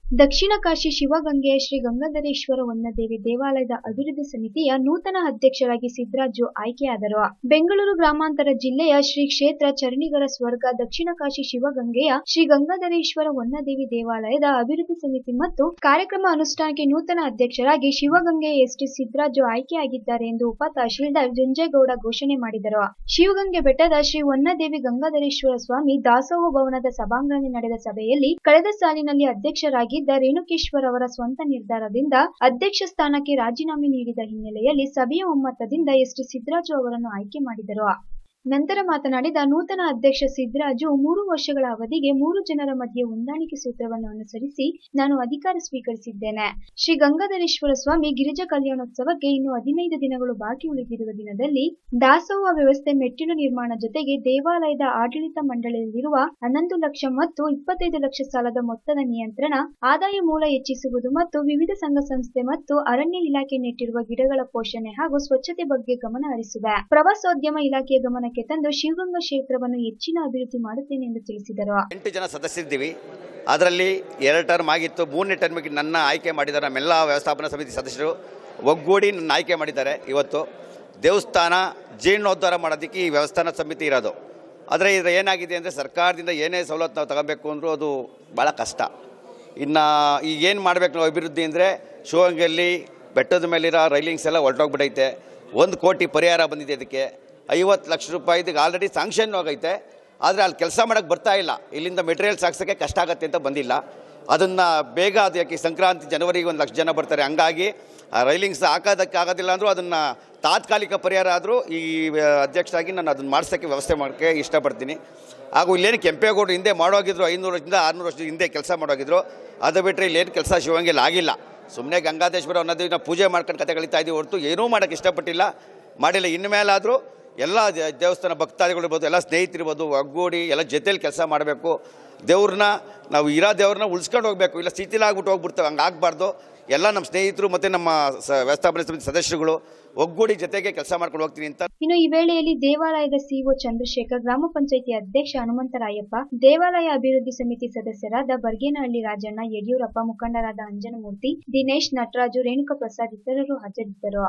Speaker 8: ದಕ್ಷಿಣ ಕಾಶಿ ಶಿವಗಂಗೆಯ ಶ್ರೀ ಗಂಗಾಧರೇಶ್ವರ ವನ್ನದೇವಿ ದೇವಾಲಯದ ಅಭಿವೃದ್ಧಿ ಸಮಿತಿಯ ನೂತನ ಅಧ್ಯಕ್ಷರಾಗಿ ಸಿದ್ದರಾಜು ಆಯ್ಕೆಯಾದರು. ಬೆಂಗಳೂರು ಗ್ರಾಮಾಂತರ ಜಿಲ್ಲೆಯ ಶ್ರೀ ಕ್ಷೇತ್ರ ಚರಣಿಗರ ಸ್ವರ್ಗ ದಕ್ಷಿಣ ಕಾಶಿ ಶಿವಗಂಗೆಯ ಶ್ರೀ ಗಂಗಾಧರೇಶ್ವರ ವನ್ನದೇವಿ ದೇವಾಲಯದ ಅಭಿವೃದ್ಧಿ ಸಮಿತಿ ಮತ್ತು ಕಾರ್ಯಕ್ರಮ ಅನುಷ್ಠಾನಕ್ಕೆ ನೂತನ ಅಧ್ಯಕ್ಷರಾಗಿ ಶಿವಗಂಗೆಯ ಎಸ್ ಟಿ ಸಿದ್ದರಾಜು ಆಯ್ಕೆಯಾಗಿದ್ದಾರೆ ಎಂದು ಉಪ ತಹಶೀಲ್ದಾರ್ ಜಂಜೇಗೌಡ ಘೋಷಣೆ ಮಾಡಿದರು. ಶಿವಗಂಗೆ ಬೆಟ್ಟದ ಶ್ರೀ ವನ್ನದೇವಿ ಗಂಗಾಧರೇಶ್ವರ ಸ್ವಾಮಿ ದಾಸೋಹ ಭವನದ ಸಭಾಂಗಣದಲ್ಲಿ ನಡೆದ ಸಭೆಯಲ್ಲಿ ಕಳೆದ ಸಾಲಿನಲ್ಲಿ ಅಧ್ಯಕ್ಷರಾಗಿ ರೇಣುಕೇಶ್ವರ್ ಅವರ ಸ್ವಂತ ನಿರ್ಧಾರದಿಂದ ಅಧ್ಯಕ್ಷ ಸ್ಥಾನಕ್ಕೆ ರಾಜೀನಾಮೆ ನೀಡಿದ ಹಿನ್ನೆಲೆಯಲ್ಲಿ ಸಭೆಯ ಒಮ್ಮತದಿಂದ ಎಸ್ ಟಿ ಸಿದ್ದರಾಜು ಅವರನ್ನು ಆಯ್ಕೆ ಮಾಡಿದರು. ನಂತರ ಮಾತನಾಡಿದ ನೂತನ ಅಧ್ಯಕ್ಷ ಸಿದ್ದರಾಜು, ಮೂರು ವರ್ಷಗಳ ಅವಧಿಗೆ ಮೂರು ಜನರ ಮಧ್ಯೆ ಹೊಂದಾಣಿಕೆ ಸೂತ್ರವನ್ನು ಅನುಸರಿಸಿ ನಾನು ಅಧಿಕಾರ ಸ್ವೀಕರಿಸಿದ್ದೇನೆ. ಶ್ರೀ ಗಂಗಾಧರೇಶ್ವರ ಸ್ವಾಮಿ ಗಿರಿಜಾ ಕಲ್ಯಾಣೋತ್ಸವಕ್ಕೆ ಇನ್ನು ಹದಿನೈದು ದಿನಗಳು ಬಾಕಿ ಉಳಿದಿರುವ ದಿನದಲ್ಲಿ ದಾಸೋಹ ವ್ಯವಸ್ಥೆ ಮೆಟ್ಟಿಲು ನಿರ್ಮಾಣ ಜೊತೆಗೆ ದೇವಾಲಯದ ಆಡಳಿತ ಮಂಡಳಿಯಲ್ಲಿರುವ ಹನ್ನೊಂದು ಲಕ್ಷ ಮತ್ತು ಇಪ್ಪತ್ತೈದು ಲಕ್ಷ ಸಾಲದ ಮೊತ್ತದ ನಿಯಂತ್ರಣ, ಆದಾಯ ಮೂಲ ಹೆಚ್ಚಿಸುವುದು ಮತ್ತು ವಿವಿಧ ಸಂಘ ಸಂಸ್ಥೆ ಮತ್ತು ಅರಣ್ಯ ಇಲಾಖೆ ನೆಟ್ಟಿರುವ ಗಿಡಗಳ ಪೋಷಣೆ ಹಾಗೂ ಸ್ವಚ್ಛತೆ ಬಗ್ಗೆ ಗಮನ ಹರಿಸಿವೆ. ಪ್ರವಾಸೋದ್ಯಮ ಇಲಾಖೆಯ ಗಮನಕ್ಕೆ ತಂದು ಶಿವಗಂಗಾ ಕ್ಷೇತ್ರವನ್ನು ಹೆಚ್ಚಿನ ಅಭಿವೃದ್ಧಿ ಮಾಡುತ್ತೇನೆ ಎಂದು ತಿಳಿಸಿದರು.
Speaker 15: ಎಂಟು ಜನ ಸದಸ್ಯರಿದ್ದೀವಿ. ಅದರಲ್ಲಿ ಎರಡು ಟರ್ಮ್ ಆಗಿತ್ತು. ಮೂರನೇ ಟರ್ಮಿಗೆ ನನ್ನ ಆಯ್ಕೆ ಮಾಡಿದ್ದಾರೆ. ನಮ್ಮೆಲ್ಲ ವ್ಯವಸ್ಥಾಪನಾ ಸಮಿತಿ ಸದಸ್ಯರು ಒಗ್ಗೂಡಿ ನನ್ನ ಆಯ್ಕೆ ಮಾಡಿದ್ದಾರೆ. ಇವತ್ತು ದೇವಸ್ಥಾನ ಜೀರ್ಣೋದ್ಧಾರ ಮಾಡೋದಕ್ಕೆ ಈ ವ್ಯವಸ್ಥಾನ ಸಮಿತಿ ಇರೋದು. ಆದರೆ ಇದು ಏನಾಗಿದೆ ಅಂದರೆ ಸರ್ಕಾರದಿಂದ ಏನೇ ಸವಲತ್ತು ನಾವು ತಗೋಬೇಕು ಅಂದರೂ ಅದು ಭಾಳ ಕಷ್ಟ. ಇನ್ನು ಈಗೇನು ಮಾಡಬೇಕು ನಾವು ಅಭಿವೃದ್ಧಿ ಅಂದರೆ ಶಿವಗಂಗೆಯಲ್ಲಿ ಬೆಟ್ಟದ ಮೇಲಿರೋ ರೈಲಿಂಗ್ಸ್ ಎಲ್ಲ ಹೊರಟೋಗ್ಬಿಟ್ಟೈತೆ. ಒಂದು ಕೋಟಿ ಪರಿಹಾರ ಬಂದಿದೆ. ಇದಕ್ಕೆ ಐವತ್ತು ಲಕ್ಷ ರೂಪಾಯಿ ಇದಕ್ಕೆ ಆಲ್ರೆಡಿ ಸ್ಯಾಂಕ್ಷನ್ ಆಗೈತೆ. ಆದರೆ ಅಲ್ಲಿ ಕೆಲಸ ಮಾಡೋಕ್ಕೆ ಬರ್ತಾ ಇಲ್ಲ. ಇಲ್ಲಿಂದ ಮೆಟೀರಿಯಲ್ಸ್ ಹಾಕ್ಸೋಕ್ಕೆ ಕಷ್ಟ ಆಗುತ್ತೆ ಅಂತ ಬಂದಿಲ್ಲ. ಅದನ್ನು ಬೇಗ ಅದು ಯಾಕೆ ಸಂಕ್ರಾಂತಿ ಜನವರಿಗೆ ಒಂದು ಲಕ್ಷ ಜನ ಬರ್ತಾರೆ. ಹಂಗಾಗಿ ಆ ರೈಲಿಂಗ್ಸ್ ಹಾಕೋದಕ್ಕೆ ಆಗೋದಿಲ್ಲ ಅಂದರೂ ಅದನ್ನು ತಾತ್ಕಾಲಿಕ ಪರಿಹಾರ ಆದರೂ ಈ ಅಧ್ಯಕ್ಷರಾಗಿ ನಾನು ಅದನ್ನು ಮಾಡಿಸೋಕ್ಕೆ ವ್ಯವಸ್ಥೆ ಮಾಡೋಕ್ಕೆ ಇಷ್ಟಪಡ್ತೀನಿ. ಹಾಗೂ ಇಲ್ಲೇನು ಕೆಂಪೇಗೌಡರು ಹಿಂದೆ ಮಾಡೋಗಿದ್ರು, ಐನೂರು ವರ್ಷದಿಂದ ಆರುನೂರು ವರ್ಷದ ಹಿಂದೆ ಕೆಲಸ ಮಾಡೋಗಿದ್ರು. ಅದು ಬಿಟ್ಟರೆ ಇಲ್ಲೇನು ಕೆಲಸ ಶಿವಗಂಗೆಯಲ್ಲಿ ಆಗಿಲ್ಲ. ಸುಮ್ಮನೆ ಗಂಗಾಧರೇಶ್ವರ ಅನ್ನೋದು ನಾವು ಪೂಜೆ ಮಾಡ್ಕೊಂಡು ಕತೆ ಕಳೀತಾ ಇದ್ದೀವಿ ಹೊರತು ಏನೂ ಮಾಡೋಕ್ಕೆ ಇಷ್ಟಪಟ್ಟಿಲ್ಲ, ಮಾಡಿಲ್ಲ. ಇನ್ಮೇಲಾದರೂ ಎಲ್ಲ ದೇವಸ್ಥಾನ ಭಕ್ತಾದಿಗಳಿರ್ಬೋದು, ಎಲ್ಲ ಸ್ನೇಹಿತರಿರ್ಬೋದು, ಒಗ್ಗೂಡಿ ಎಲ್ಲ ಜೊತೆಯಲ್ಲಿ ಕೆಲಸ ಮಾಡಬೇಕು. ದೇವ್ರನ್ನ ನಾವು ಇರೋ ದೇವ್ರನ್ನ ಉಳಿಸ್ಕೊಂಡು ಹೋಗಬೇಕು. ಇಲ್ಲ ಸ್ಥಿತಿಲಾಗ್ಬಿಟ್ಟು ಹೋಗ್ಬಿಡ್ತೇವೆ, ಹಂಗೆ ಆಗಬಾರ್ದು. ಎಲ್ಲ ನಮ್ಮ ಸ್ನೇಹಿತರು ಮತ್ತು ನಮ್ಮ ವ್ಯವಸ್ಥಾಪನಾ ಸಮಿತಿ ಸದಸ್ಯರುಗಳು ಒಗ್ಗೂಡಿ ಜೊತೆಗೆ ಕೆಲಸ ಮಾಡ್ಕೊಂಡು ಹೋಗ್ತೀನಿ ಅಂತ.
Speaker 8: ಇನ್ನು ಈ ವೇಳೆಯಲ್ಲಿ ದೇವಾಲಯದ ಸಿಒ ಚಂದ್ರಶೇಖರ್, ಗ್ರಾಮ ಪಂಚಾಯಿತಿ ಅಧ್ಯಕ್ಷ ಹನುಮಂತರಾಯಪ್ಪ, ದೇವಾಲಯ ಅಭಿವೃದ್ಧಿ ಸಮಿತಿ ಸದಸ್ಯರಾದ ಬರ್ಗೇನಹಳ್ಳಿ ರಾಜಣ್ಣ, ಯಡಿಯೂರಪ್ಪ, ಮುಖಂಡರಾದ ಅಂಜನಮೂರ್ತಿ, ದಿನೇಶ್, ನಟರಾಜು, ರೇಣುಕಾ ಪ್ರಸಾದ್ ಇತರರು ಹಾಜರಿದ್ದರು.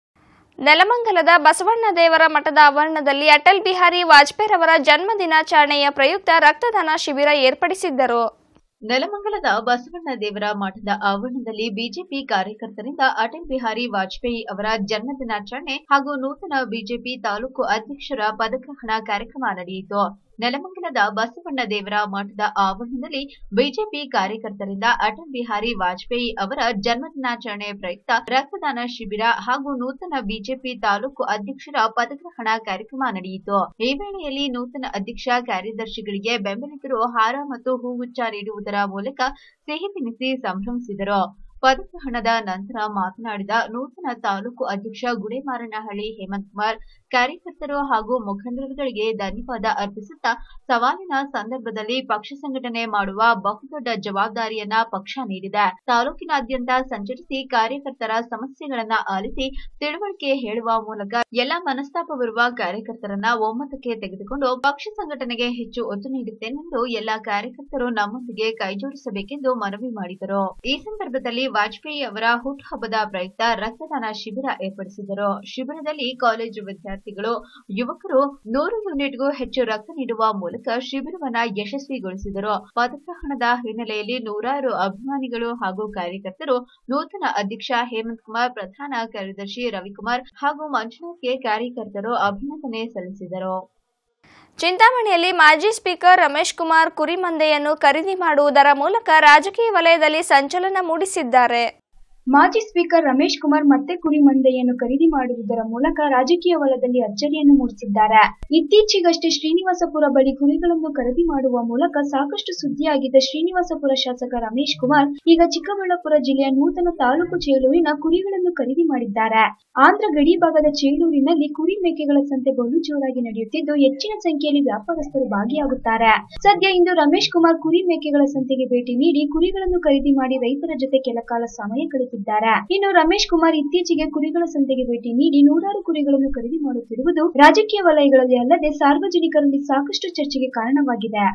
Speaker 1: ನೆಲಮಂಗಲದ ಬಸವಣ್ಣ ದೇವರ ಮಠದ ಆವರಣದಲ್ಲಿ ಅಟಲ್ ಬಿಹಾರಿ ವಾಜಪೇಯಿರವರ ಜನ್ಮ ದಿನಾಚರಣೆಯ ಪ್ರಯುಕ್ತ ರಕ್ತದಾನ ಶಿಬಿರ ಏರ್ಪಡಿಸಿದ್ದರು.
Speaker 2: ನೆಲಮಂಗಲದ ಬಸವಣ್ಣ ದೇವರ ಮಠದ ಆವರಣದಲ್ಲಿ ಬಿಜೆಪಿ ಕಾರ್ಯಕರ್ತರಿಂದ ಅಟಲ್ ಬಿಹಾರಿ ವಾಜಪೇಯಿ ಅವರ ಜನ್ಮ ದಿನಾಚರಣೆ ಹಾಗೂ ನೂತನ ಬಿಜೆಪಿ ತಾಲೂಕು ಅಧ್ಯಕ್ಷರ ಪದಗ್ರಹಣ ಕಾರ್ಯಕ್ರಮ ನಡೆಯಿತು. ನೆಲಮಂಗಲದ ಬಸವಣ್ಣ ದೇವರ ಮಠದ ಆವರಣದಲ್ಲಿ ಬಿಜೆಪಿ ಕಾರ್ಯಕರ್ತರಿಂದ ಅಟಲ್ ಬಿಹಾರಿ ವಾಜಪೇಯಿ ಅವರ ಜನ್ಮ ದಿನಾಚರಣೆ ಪ್ರಯುಕ್ತ ರಕ್ತದಾನ ಶಿಬಿರ ಹಾಗೂ ನೂತನ ಬಿಜೆಪಿ ತಾಲೂಕು ಅಧ್ಯಕ್ಷರ ಪದಗ್ರಹಣ ಕಾರ್ಯಕ್ರಮ ನಡೆಯಿತು. ಈ ವೇಳೆಯಲ್ಲಿ ನೂತನ ಅಧ್ಯಕ್ಷ ಕಾರ್ಯದರ್ಶಿಗಳಿಗೆ ಬೆಂಬಲಿಗರು ಹಾರ ಮತ್ತು ಹೂಗುಚ್ಛ ನೀಡುವುದರ ಮೂಲಕ ಸಿಹಿ ತಿನ್ನಿಸಿ ಸಂಭ್ರಮಿಸಿದರು. ಪದಗ್ರಹಣದ ನಂತರ ಮಾತನಾಡಿದ ನೂತನ ತಾಲೂಕು ಅಧ್ಯಕ್ಷ ಗುಡೇಮಾರನಹಳ್ಳಿ ಹೇಮಂತ್ ಕುಮಾರ್, ಕಾರ್ಯಕರ್ತರು ಹಾಗೂ ಮುಖಂಡರುಗಳಿಗೆ ಧನ್ಯವಾದ ಅರ್ಪಿಸುತ್ತಾ ಸವಾಲಿನ ಸಂದರ್ಭದಲ್ಲಿ ಪಕ್ಷ ಸಂಘಟನೆ ಮಾಡುವ ಬಹುದೊಡ್ಡ ಜವಾಬ್ದಾರಿಯನ್ನ ಪಕ್ಷ ನೀಡಿದೆ. ತಾಲೂಕಿನಾದ್ಯಂತ ಸಂಚರಿಸಿ ಕಾರ್ಯಕರ್ತರ ಸಮಸ್ಯೆಗಳನ್ನ ಆಲಿಸಿ ತಿಳುವಳಿಕೆ ಹೇಳುವ ಮೂಲಕ ಎಲ್ಲ ಮನಸ್ತಾಪವಿರುವ ಕಾರ್ಯಕರ್ತರನ್ನ ಒಮ್ಮತಕ್ಕೆ ತೆಗೆದುಕೊಂಡು ಪಕ್ಷ ಸಂಘಟನೆಗೆ ಹೆಚ್ಚು ಒತ್ತು ನೀಡುತ್ತೇನೆಂದು ಎಲ್ಲ ಕಾರ್ಯಕರ್ತರು ನಮ್ಮೊಂದಿಗೆ ಕೈಜೋಡಿಸಬೇಕೆಂದು ಮನವಿ ಮಾಡಿದರು. ಈ ಸಂದರ್ಭದಲ್ಲಿ ವಾಜಪೇಯಿ ಅವರ ಹುಟ್ಟುಹಬ್ಬದ ಪ್ರಯುಕ್ತ ರಕ್ತದಾನ ಶಿಬಿರ ಏರ್ಪಡಿಸಿದರು. ಶಿಬಿರದಲ್ಲಿ ಕಾಲೇಜು ವಿದ್ಯಾರ್ಥಿಗಳು, ಯುವಕರು ನೂರು ಯೂನಿಟ್ಗೂ ಹೆಚ್ಚು ರಕ್ತ ನೀಡುವ ಮೂಲಕ ಶಿಬಿರವನ್ನ ಯಶಸ್ವಿಗೊಳಿಸಿದರು. ಪದಗ್ರಹಣದ ಹಿನ್ನೆಲೆಯಲ್ಲಿ ನೂರಾರು ಅಭಿಮಾನಿಗಳು ಹಾಗೂ ಕಾರ್ಯಕರ್ತರು ನೂತನ ಅಧ್ಯಕ್ಷ ಹೇಮಂತ್ ಕುಮಾರ್, ಪ್ರಧಾನ ಕಾರ್ಯದರ್ಶಿ ರವಿಕುಮಾರ್ ಹಾಗೂ ಮಂಜುನಾಥ್ಗೆ ಕಾರ್ಯಕರ್ತರು ಅಭಿನಂದನೆ ಸಲ್ಲಿಸಿದರು.
Speaker 1: ಚಿಂತಾಮಣಿಯಲ್ಲಿ ಮಾಜಿ ಸ್ಪೀಕರ್ ರಮೇಶ್ ಕುಮಾರ್ ಕುರಿಮಂದೆಯನ್ನು ಖರೀದಿ ಮಾಡುವುದರ ಮೂಲಕ ರಾಜಕೀಯ ವಲಯದಲ್ಲಿ ಸಂಚಲನ ಮೂಡಿಸಿದ್ದಾರೆ.
Speaker 8: ಮಾಜಿ ಸ್ಪೀಕರ್ ರಮೇಶ್ ಕುಮಾರ್ ಮತ್ತೆ ಕುರಿ ಮಂದೆಯನ್ನು ಖರೀದಿ ಮಾಡುವುದರ ಮೂಲಕ ರಾಜಕೀಯ ವಲಯದಲ್ಲಿ ಅಚ್ಚರಿಯನ್ನು ಮೂಡಿಸಿದ್ದಾರೆ. ಇತ್ತೀಚೆಗಷ್ಟೇ ಶ್ರೀನಿವಾಸಪುರ ಬಳಿ ಕುರಿಗಳನ್ನು ಖರೀದಿ ಮಾಡುವ ಮೂಲಕ ಸಾಕಷ್ಟು ಸುದ್ದಿಯಾಗಿದ್ದ ಶ್ರೀನಿವಾಸಪುರ ಶಾಸಕ ರಮೇಶ್ ಕುಮಾರ್ ಈಗ ಚಿಕ್ಕಬಳ್ಳಾಪುರ ಜಿಲ್ಲೆಯ ನೂತನ ತಾಲೂಕು ಚೇಳೂರಿನ ಕುರಿಗಳನ್ನು ಖರೀದಿ ಮಾಡಿದ್ದಾರೆ. ಆಂಧ್ರ ಗಡಿ ಭಾಗದ ಚೇಳೂರಿನಲ್ಲಿ ಕುರಿ ಮೇಕೆಗಳ ಸಂತೆ ಬಲು ಜೋರಾಗಿ ನಡೆಯುತ್ತಿದ್ದು ಹೆಚ್ಚಿನ ಸಂಖ್ಯೆಯಲ್ಲಿ ವ್ಯಾಪಾರಸ್ಥರು ಭಾಗಿಯಾಗುತ್ತಾರೆ. ಸದ್ಯ ಇಂದು ರಮೇಶ್ ಕುಮಾರ್ ಕುರಿ ಮೇಕೆಗಳ ಸಂತೆಗೆ ಭೇಟಿ ನೀಡಿ ಕುರಿಗಳನ್ನು ಖರೀದಿ ಮಾಡಿ ರೈತರ ಜೊತೆ ಕೆಲ ಕಾಲ ಸಮಯ ಕಳೆದಿದ್ದಾರೆ. ಇನ್ನು ರಮೇಶ್ ಕುಮಾರ್ ಇತ್ತೀಚೆಗೆ ಕುರಿಗಳ ಸಂತೆಗೆ ಭೇಟಿ ನೀಡಿ ನೂರಾರು ಕುರಿಗಳನ್ನು ಖರೀದಿ ಮಾಡುತ್ತಿರುವುದು ರಾಜಕೀಯ ವಲಯಗಳಲ್ಲಿ ಅಲ್ಲದೆ ಸಾರ್ವಜನಿಕರಲ್ಲಿ ಸಾಕಷ್ಟು ಚರ್ಚೆಗೆ ಕಾರಣವಾಗಿದೆ.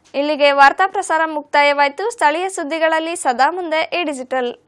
Speaker 1: ಇಲ್ಲಿಗೆ ವಾರ್ತಾ ಪ್ರಸಾರ ಮುಕ್ತಾಯವಾಯಿತು. ಸ್ಥಳೀಯ ಸುದ್ದಿಗಳಲ್ಲಿ ಸದಾ ಮುಂದೆ ಈ ಡಿಜಿಟಲ್.